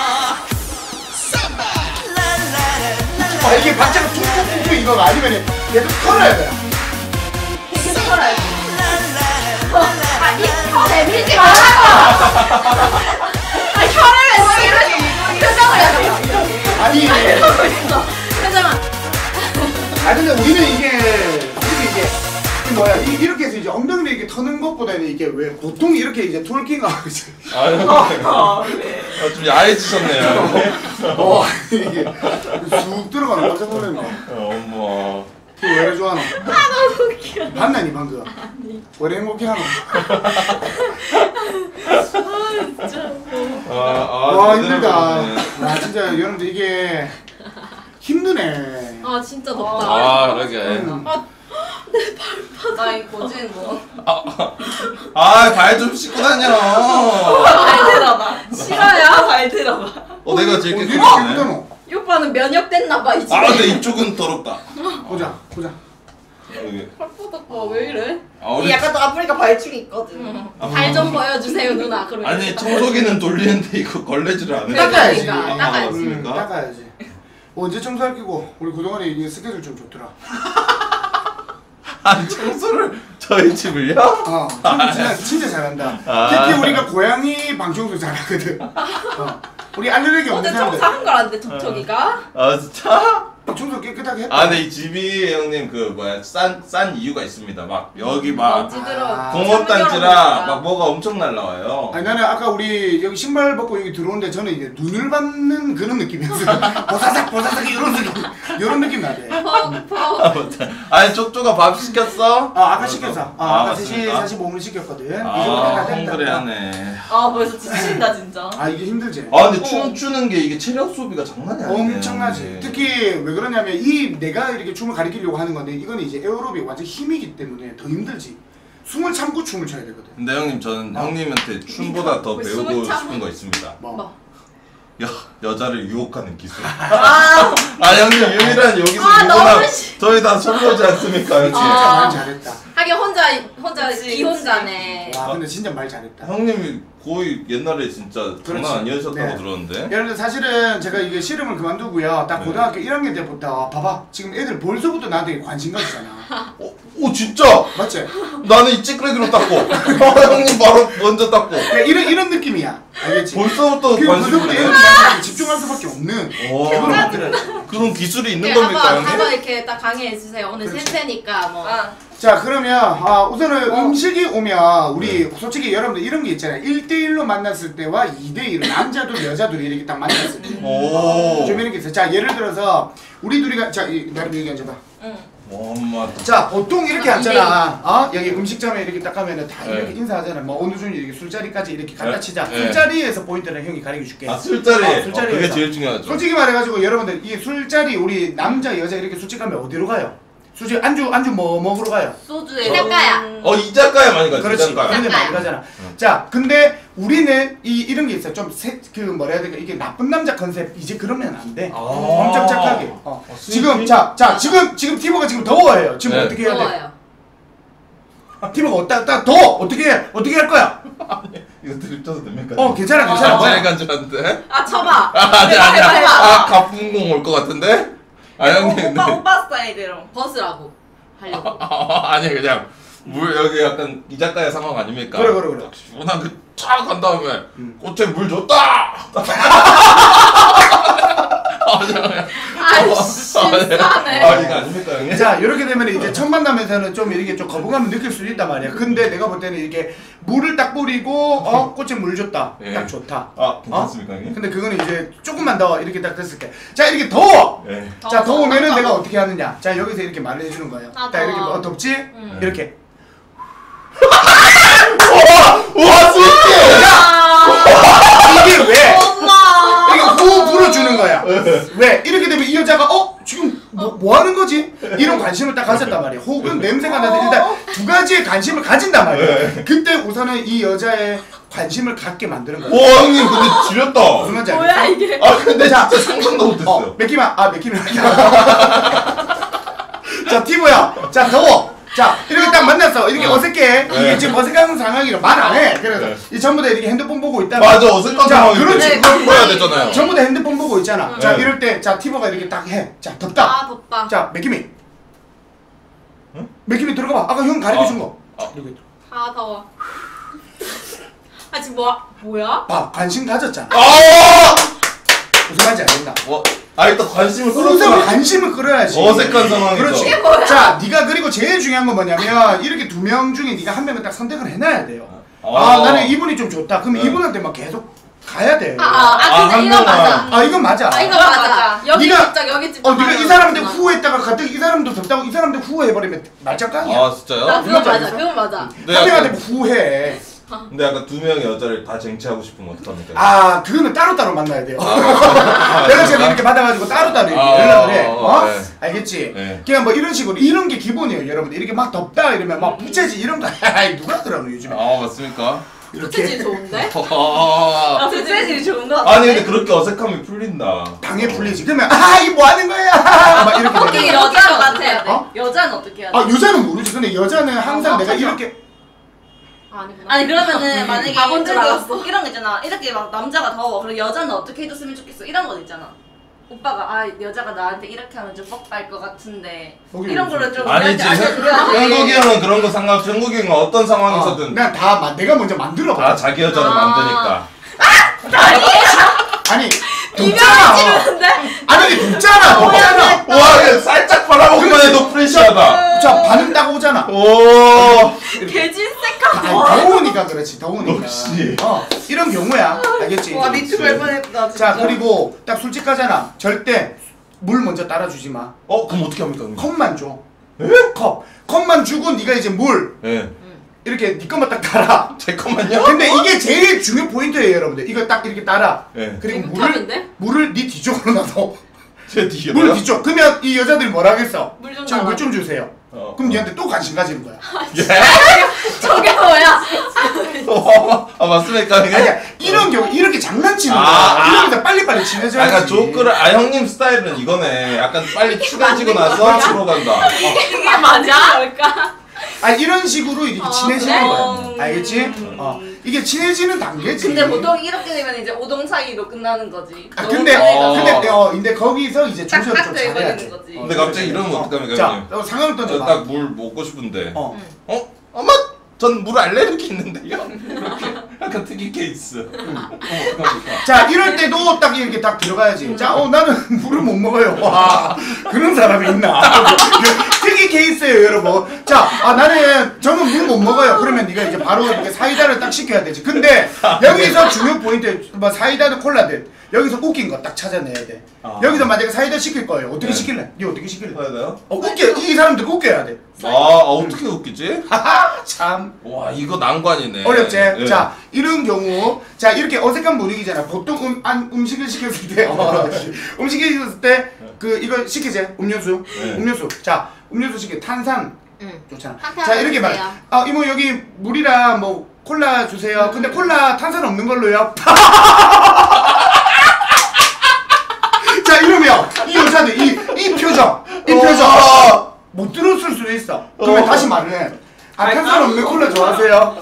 S2: 아 이게 박자가 툭툭툭툭 이거가 아니면 얘도 털어야 돼.
S4: 계속 털어야 돼.
S3: 아, 이혀 내밀지 말라고. 아, 혀를 왜 이렇게 표정을 약간
S2: 아니
S3: 이러고 있어. 표정은.
S2: 아 근데 우리는 이게 우리는 이게 이 뭐야 이, 이렇게 해서 이제 엉덩이를 이렇게 터는 것보다는 이게 왜 보통 이렇게 이제 톨킹 하고 이제
S1: 아유, 아, 좀 야해지셨네요.
S2: 어 이게 쑥 들어가는 거 깜짝 놀랐네.
S1: 어머.
S2: 그 왜 이래 좋아하노?
S3: 아, 너무 웃겨.
S2: 봤나니 방금? 왜 이래 행복해하노?
S1: 아, 아,
S2: 와
S1: 제대로
S2: 힘들다.
S1: 그러네.
S2: 와 진짜 여러분들 이게 힘드네.
S3: 아, 진짜 덥다.
S1: 아, 그러게.
S2: 음.
S3: 아,
S4: 나이 고진 뭐.
S1: 아, 발 좀 씻고 다녀.
S4: 잘 들어봐.
S3: 싫어요?
S4: 잘 들어봐.
S1: 어, 내가 제일
S2: 어디
S1: 깨끗하네.
S2: 이렇게 힘드노?
S3: 이 오빠는 면역됐나봐, 이 집에.
S1: 아, 근데 이쪽은 더럽다.
S2: 보자 보자.
S1: 여기.
S3: 헐포덕거 왜 이래?
S1: 아,
S4: 이
S1: 우리
S4: 약간 또 아프리카 발축이 있거든.
S3: 발 좀 보여주세요, 누나. 그러면.
S1: 아니 청소기는 돌리는데 이거 걸레질을 안 해.
S2: 닦아야지.
S3: 그러니까, 닦아야지.
S2: 음,
S1: 맞습니까?
S2: 닦아야지. 언제 청소할 끼고 우리 그동안에 이게 스케줄 좀 좋더라.
S1: 아니 청소를 저희 집을요?
S2: 어, 청소 진짜 진짜 잘한다.
S1: 아.
S2: 특히 우리가 고양이 방청소 잘하거든. 어, 우리 알레르기 없는
S3: 어제
S2: 사람들
S3: 청소한 거란데, 촉촉이가?
S1: 아 진짜?
S2: 방청소 깨끗하게 했다.
S1: 아 근데 이 집이 형님 그 뭐야 싼 싼 이유가 있습니다. 막 여기 막
S3: 먼지 들어.
S2: 아.
S1: 공업단지라 막 뭐가 엄청 날라와요.
S2: 아니 나는 아까 우리 여기 신발 벗고 여기 들어오는데 저는 이제 눈을 받는 그런 느낌이었어요. 보사삭 보사삭 이런 느낌 이런 느낌 나대.
S3: 퍽, 퍽.
S1: 아 맞다. 아니 쪽쪽아 밥 시켰어?
S2: 아 아까 시켰어. 아,
S1: 아,
S2: 아까 세 시
S1: 맞습니까?
S2: 사십오 분 시켰거든. 이 정도
S1: 아
S2: 다 됐다.
S1: 헝그레하네.
S4: 아 벌써 지친다 진짜.
S2: 아 이게 힘들지.
S1: 아 근데 춤추는 게 이게 체력 소비가 장난이 아니네.
S2: 엄청나지. 특히 왜 그러냐면 이 내가 이렇게 춤을 가리키려고 하는 건데 이거는 이제 에어로빅 완전 힘이기 때문에 더 힘들지. 숨을 참고 춤을 춰야 되거든.
S1: 근데 형님 저는
S2: 어.
S1: 형님한테 춤보다 더
S3: 왜
S1: 배우고
S3: 숨을 참아?
S1: 싶은 거 있습니다.
S2: 뭐.
S3: 뭐.
S1: 여 여자를 유혹하는 기술.
S4: 아
S1: 아 형님 유일한 여기서
S3: 아,
S1: 유부남
S3: 너무 싫-
S1: 저희 다 솔로지 않습니까 형님?
S2: 진짜
S3: 아.
S2: 말 잘했다.
S3: 하긴 혼자, 혼자
S4: 그치,
S3: 기혼자네.
S2: 와 근데 진짜 말 잘했다.
S1: 형님이 거의 옛날에 진짜
S2: 그렇지.
S1: 장난 아니셨다고
S2: 네.
S1: 들었는데.
S2: 여러분들 사실은 제가 이게 씨름을 그만두고요. 딱
S1: 네.
S2: 고등학교 일 학년 때부터 봐봐 지금 애들 벌써부터 나한테 관심 가지잖아.
S1: 어, 오 진짜?
S2: 맞지?
S1: 나는 이 찌끄레기로 닦고 어, 형님 바로 먼저 닦고
S2: 그러니까 이런 이런 느낌이야. 알겠지?
S1: 벌써부터
S2: 그
S1: 관심이
S2: 벌써부터 애들
S1: 네
S2: 나한테 집중할 수밖에 없는
S1: 오,
S2: 그걸 만들어야지.
S1: 그런 기술이 있는
S3: 이렇게
S1: 겁니까
S3: 한번,
S1: 형님?
S3: 한번 이렇게 딱 강의해 주세요. 오늘
S2: 그렇지.
S3: 센세니까 뭐.
S4: 아.
S2: 자 그러면 아, 우선은
S4: 어.
S2: 음식이 오면 우리
S1: 네.
S2: 솔직히 여러분들 이런 게 있잖아요. 일 대 일로 만났을 때와 이 대 일로 남자도 여자도 이렇게 딱 만났을 때
S1: 오.
S2: 좀 이런 게 있어요. 자 예를 들어서 우리 둘이가 자 이, 나를 얘기 앉아봐.
S4: 응.
S1: 엄마.
S2: 자 보통 이렇게
S3: 아,
S2: 앉잖아. 어? 여기 음식점에 이렇게 딱 가면은 다
S1: 네.
S2: 이렇게 인사하잖아. 뭐 어느 정도 이렇게 술자리까지 이렇게 갖다
S1: 네.
S2: 치자.
S1: 네.
S2: 술자리에서 포인트는 형이 가르쳐 줄게.
S1: 아 술자리.
S2: 어,
S1: 어,
S2: 술자리에서.
S1: 그게 제일 중요하죠.
S2: 솔직히 말해가지고 여러분들 이 술자리 우리 남자 여자 이렇게 술집 가면 어디로 가요? 솔직히 안주 안주 뭐 먹으러 가요?
S4: 소주에
S3: 이자카야.
S1: 어 이자카야 많이 가죠.
S2: 그렇지.
S1: 이자카야.
S2: 그런데 많이 가잖아. 자, 근데 우리는 이 이런 게 있어. 좀 그 뭐라 해야 될까? 이게 나쁜 남자 컨셉 이제 그러면 안 돼.
S1: 아.
S2: 엄청 착하게. 어.
S1: 어,
S2: 지금
S1: 스윗.
S2: 자, 자 지금 지금 티버가 지금 더워요. 지금
S1: 네.
S2: 어떻게 해야 돼?
S3: 더워요.
S2: 티모가 어따 딱 더 어떻게 해? 어떻게 할 거야?
S1: 이거 드립 쳐도 됩니까?
S2: 어 괜찮아 괜찮아.
S1: 아,
S2: 뭐야?
S1: 제일 간절한데?
S3: 아 쳐봐.
S1: 아, 아니,
S3: 해봐,
S1: 아니야.
S3: 해봐.
S1: 아, 가품공 올 것 같은데? 아, 형님.
S4: 오, 오빠
S1: 근데-
S4: 오빠 스타일대로.
S3: 벗으라고 하려고.
S1: 아, 아니, 그냥. 물, 여기 약간 이 작가의 상황 아닙니까?
S2: 그래 그래 그래.
S1: 시원한 그착 간 다음에
S2: 음.
S1: 꽃에 물 줬다!
S3: 아이씨
S1: 아,
S3: 싸네.
S1: 이거 아닙니까, 형님?
S2: 자 이렇게 되면 이제 첫 만남에서는 좀 이렇게 좀 거부감을 느낄 수 있단 말이야. 근데 내가 볼 때는 이게 물을 딱 뿌리고 어 꽃에 물 줬다.
S1: 예.
S2: 딱 좋다.
S1: 아, 괜찮습니까, 형님?
S2: 근데 그거는 이제 조금만 더 이렇게 딱 됐을 때. 자 이렇게 더워.
S1: 예.
S2: 자 더우면은 내가 어떻게 하느냐. 자 여기서 이렇게 말을 해주는 거예요.
S3: 아,
S2: 자 이렇게
S3: 더워.
S2: 어, 덥지?
S3: 응.
S2: 이렇게.
S1: 와, 진짜!
S2: 이게 왜?
S3: 엄마.
S2: 이게 후 불어주는 거야. 왜? 이렇게 되면 이 여자가 어? 지금 뭐, 뭐 하는 거지? 이런 관심을 딱 가졌단 말이야. 혹은 냄새가 나든 일단 두 가지의 관심을 가진단 말이야. 그때 우선은 이 여자의 관심을 갖게 만드는 거야.
S1: 와, 형님, 근데 지렸다.
S2: 무슨 말인지
S3: 뭐야
S2: 알겠어?
S3: 이게?
S1: 아, 근데
S2: 자,
S1: 진짜 상상도 못했어요.
S2: 어, 맥키만, 아, 맥키만. 자, 티모야. 자, 더워. 자, 이렇게 딱 만났어. 이렇게 어색해. 이게
S1: 네.
S2: 지금 어색한 상황이라 말 안 해. 그래서
S1: 네.
S2: 이 전부 다 이렇게 핸드폰 보고 있다.
S1: 맞아, 어색한
S2: 자,
S1: 상황인데.
S2: 그렇지.
S1: 그걸 보여야 되잖아요.
S2: 전부 다 핸드폰 보고 있잖아. 자,
S1: 네.
S2: 이럴 때, 자, 티모가 이렇게 딱 해. 자, 덥다.
S3: 아 덥다.
S2: 자, 맥키미.
S1: 응?
S2: 맥키미 들어가 봐. 아까 형 가르쳐 준 거.
S1: 아.
S2: 여기.
S3: 아 더워. 아 지금 뭐 뭐야?
S2: 봐, 관심 가졌잖아.
S1: 아!
S2: 무슨 말인지 알겠다.
S1: 와, 아, 일단 관심을
S2: 우선
S1: 끌었어.
S2: 관심을 끌어야지.
S1: 어색한 상황이죠.
S2: 그렇지.
S3: 이게 뭐야?
S2: 자, 네가 그리고 제일 중요한 건 뭐냐면 이렇게 두 명 중에 네가 한 명을 딱 선택을 해놔야 돼요.
S1: 아.
S2: 아, 나는 이분이 좀 좋다. 그러면
S1: 네.
S2: 이분한테 막 계속 가야 돼.
S3: 아, 아, 아
S1: 아,
S3: 근데
S1: 한
S3: 이거
S1: 명만.
S3: 맞아.
S2: 아, 이건 맞아.
S3: 아 이거
S4: 이거
S3: 맞아.
S4: 맞아.
S3: 여기
S2: 네가-
S3: 집적 여기 집적.
S2: 어, 네가 이 사람한테 후회했다가 갑자기 이 사람도 덥다고 이 사람한테 후회해버리면 말짱깡이야.
S1: 아, 진짜요?
S3: 아 그건
S2: 맞아.
S3: 맞아. 그건 맞아.
S1: 근데
S2: 한 명한테
S1: 약간,
S2: 뭐 후회해.
S1: 근데 약간 두 명의 여자를 다 쟁취하고 싶으면 어떡합니까?
S2: 아, 그거는 따로따로 만나야 돼요.
S1: 아,
S2: 내가
S1: 진짜?
S2: 지금 이렇게 받아가지고 따로따로 이렇게
S1: 아,
S2: 연락을 해.
S1: 어,
S2: 어?
S1: 네.
S2: 알겠지?
S1: 네.
S2: 그냥 뭐 이런 식으로 이런 게 기본이에요, 여러분들. 이렇게 막 덥다 이러면 막 부채질 이런 거 아이, 누가 그러노 요즘에.
S1: 아, 맞습니까?
S3: 부채질 좋은데?
S1: 아,
S4: 아, 부채질이 좋은 거 같아.
S1: 아니, 근데 그렇게 어색함이 풀린다.
S2: 방에 풀리지. 그러면 아, 이게 뭐 하는 거야? 막 이렇게
S4: 어떻게
S2: 되는 거야.
S4: 여자는 어떻게 해야 돼?
S2: 어?
S4: 여자는 어떻게 해야 돼?
S2: 아, 여자는 모르지. 근데 여자는 항상
S3: 아,
S2: 내가
S3: 맞아.
S2: 이렇게
S3: 아니구나.
S4: 아니 그러면은 만약에
S3: 바본 줄
S4: 이렇게
S3: 알았어.
S4: 이런 거 있잖아. 이렇게 막 남자가 더워. 그럼 여자는 어떻게 해줬으면 좋겠어. 이런 거 있잖아. 오빠가 아 여자가 나한테 이렇게 하면 좀 뻑갈 것 같은데
S2: 거기
S4: 이런
S2: 무슨-
S4: 거를 좀
S1: 아니지.
S4: 우리한테 알려줘야지.
S1: 형국이 형은 그런 거 상관없이 형국이 형은 어떤 상황에서든
S2: 그냥 다 마- 내가 먼저 만들어 봐.
S1: 다 자기 여자로
S3: 아.
S1: 만드니까.
S2: 아니,
S3: 이명이
S2: 덥잖아.
S3: 찌르는데?
S2: 아니, 이게 덥잖아. 덥잖아.
S1: 와, 얘 살짝 바라보기만 해도 프레시하다.
S2: 자, 반응 딱 오잖아.
S1: 오.
S3: 개진색한
S2: 아니,
S3: 거.
S2: 더우니까 그렇지. 더우니까.
S1: 역시.
S2: 어, 이런 경우야. 알겠지?
S4: 와 리트 갈 뻔했다 진짜.
S2: 자, 그리고 딱 솔직하잖아. 절대 물 먼저 따라주지 마.
S1: 어, 그럼 어떻게 합니까, 형님?
S2: 컵만 줘. 컵. 컵만 주고 네가 이제 물
S1: 예.
S2: 이렇게 네 것만 딱 따라.
S1: 제 것만요?
S2: 근데 이게 제일 중요 포인트예요, 여러분들. 이거 딱 이렇게 따라.
S1: 예.
S2: 그리고
S3: 이거
S2: 물을
S3: 탑인데?
S2: 물을 네 뒤쪽으로 놔둬.
S1: 제 뒤에
S2: 물 뒤쪽. 그러면 이 여자들이 뭐라 하겠어?
S3: 물 좀
S2: 지금
S3: 달라.
S2: 물 좀 주세요.
S1: 어.
S2: 그럼 얘한테 또 관심 가지는 거야.
S1: 예.
S3: 저게 뭐야?
S1: 아, 맞습니까, 형님?
S2: 아니야, 이런 경우 이렇게 장난치는 거야.
S1: 아, 아.
S2: 이러면서 빨리빨리 친해져야지.
S1: 약간 조크를 아 형님 스타일은 이거네. 약간 빨리 친해지고 나서 치러 간다.
S3: 이게 맞아? 뭘까?
S2: 아, 이런 식으로 이렇게
S3: 어,
S2: 친해지는
S3: 그래?
S2: 거야. 알겠지? 어, 이게 친해지는 단계지.
S4: 근데 보통 이렇게 되면 이제 오동 사이로 끝나는 거지.
S2: 아,
S4: 너무
S2: 근데
S4: 사이가
S1: 어.
S2: 근데 어 근데 거기서 이제 조절을
S4: 딱딱
S2: 좀
S4: 돼버리는
S2: 잘해야지.
S4: 거지.
S2: 어,
S1: 근데 갑자기 이러면
S2: 어.
S1: 어떡합니까,
S2: 자,
S1: 형님?
S2: 어, 상황을 던져봐.
S1: 딱 물 먹고 싶은데.
S2: 어.
S1: 어? 어머, 전 물 알레르기 있는데요. 이렇게 약간 특이 케이스. 어, 그러니까.
S2: 자, 이럴 때도 딱 이렇게 딱 들어가야지. 자, 어 나는 물을 못 먹어요. 와, 그런 사람이 있나? 특이 케이스예요, 여러분. 자, 아 나는 저는 물 못 먹어요. 그러면 네가 이제 바로 이렇게 사이다를 딱 시켜야 되지. 근데 여기서 중요 포인트, 뭐 사이다든 콜라든 여기서 웃긴 거 딱 찾아내야 돼.
S1: 아.
S2: 여기서 만약에 사이다 시킬 거예요. 어떻게
S1: 네.
S2: 시킬래? 네 어떻게 시킬래?
S1: 해야 돼요?
S2: 어, 웃겨. 이 사람들 웃겨야 돼.
S1: 아, 아, 어떻게 웃기지?
S2: 하하, 참.
S1: 와, 이거 난관이네.
S2: 어렵지?
S1: 예.
S2: 자, 이런 경우, 자, 이렇게 어색한 분위기잖아. 보통 음, 안, 음식을 시켰을 때, 어, 음식을 시켰을 때, 그, 이거 시키지? 음료수?
S1: 네.
S2: 음료수. 자, 음료수 시켜. 탄산.
S3: 응.
S2: 좋잖아.
S3: 탄산
S2: 자, 이렇게 말.
S3: 주세요.
S2: 아, 이모, 여기 물이랑 뭐, 콜라 주세요. 근데 콜라 탄산 없는 걸로요. 자, 이러면, 이 여자들, 이, 이 표정, 이 표정. 못 들었을 수도 있어. 그러면
S1: 어.
S2: 다시 말을 해. 아 탄산 없는 콜라 좋아하세요?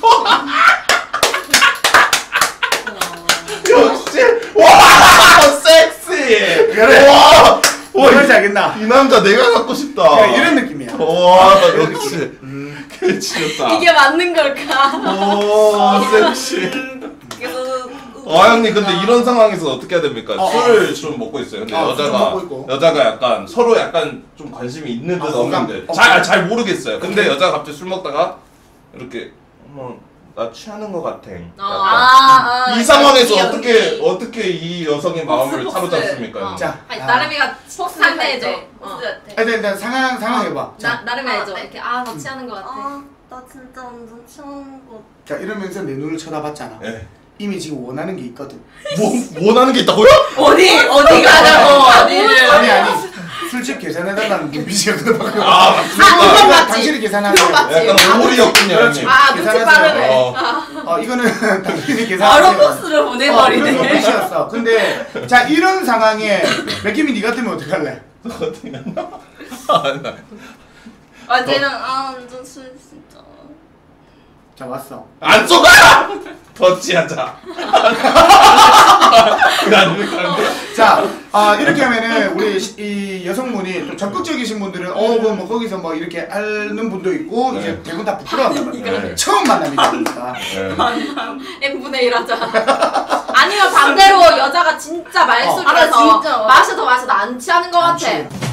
S1: 역시 와 섹시.
S2: 그래.
S1: 와. 와,
S2: 뭔지 알겠나?
S1: 이 남자 내가 갖고 싶다.
S2: 그냥 이런 느낌이야.
S1: 와, 역시. 개치였다.
S3: 이게 맞는 걸까?
S1: 오, 섹시.
S4: 그래서
S1: 아, 형님, 근데 이런 상황에서 어떻게 해야 됩니까?
S2: 어,
S1: 술을 좀 먹고 있어요. 근데
S2: 어, 술좀
S1: 여자가,
S2: 먹고 있고.
S1: 여자가 약간 서로 약간 좀 관심이 있는 듯
S2: 아,
S1: 없는
S2: 공감.
S1: 듯.
S2: 어,
S1: 잘,
S2: 공감.
S1: 잘 모르겠어요. 근데
S2: 오케이.
S1: 여자가 갑자기 술 먹다가 이렇게, 어머, 나 취하는 것 같아. 약간.
S4: 아, 아,
S1: 이 상황에서
S4: 연기,
S1: 어떻게,
S4: 연기.
S1: 어떻게 이 여성의 마음을
S4: 폭스,
S1: 사로잡습니까?
S3: 어.
S1: 형님?
S2: 자,
S3: 아니,
S2: 아.
S3: 나름이가
S4: 폭스
S3: 상대해줘.
S4: 같아.
S3: 어.
S4: 폭스 같아.
S2: 일단 일단 상황 상황 해봐.
S3: 나
S2: 자,
S3: 나름 해줘.
S4: 아, 네.
S3: 이렇게 아 나 취하는 것 같아.
S4: 아, 나 진짜 완전 취한 거.
S2: 자 이러면서 내 눈을 쳐다봤잖아.
S1: 예.
S2: 이미 지금 원하는 게 있거든.
S1: 뭐, 원하는 게 있다고요?
S4: 어디 어디 가자고 어디를?
S2: 아니 아니 술집 계산해달라는 눈빛이거든 방금.
S1: 아,
S3: 아,
S1: 맞습니다.
S3: 그건 맞지.
S2: 당신이 계산하세요.
S3: 그건 맞지.
S1: 약간 오물이었군요,
S2: 그렇지.
S1: 형님.
S3: 아 눈치
S2: 계산하세요.
S3: 빠르네.
S1: 어.
S2: 어 이거는 당신이 계산하세요.
S4: 바로 버스를
S2: 어, 그런
S4: 보내버리네.
S2: 눈빛이었어. 근데 자 이런 상황에 맥김이 네가 뜨면 어떡할래?
S1: 어떻게 하나? 아, 나.
S4: 아 쟤는 아 완전 술 진짜.
S2: 자 왔어.
S1: 안 쏘가! 더치하자.
S2: 자, 아 이렇게 하면은 우리 시- 이 여성분이 또 적극적이신 분들은 어뭐 뭐 거기서 뭐 이렇게 하는 분도 있고
S1: 네.
S2: 이제 대부분 다 부끄러워한단 말이야.
S1: 네.
S2: 처음 만남이다 보니까.
S3: n분의 일 하자. 아니면 반대로 여자가 진짜 말술을
S4: 아, 나
S3: 해서
S4: 진짜.
S3: 마셔도 마셔도 안 취하는 것
S2: 안
S3: 같아.
S2: 취해.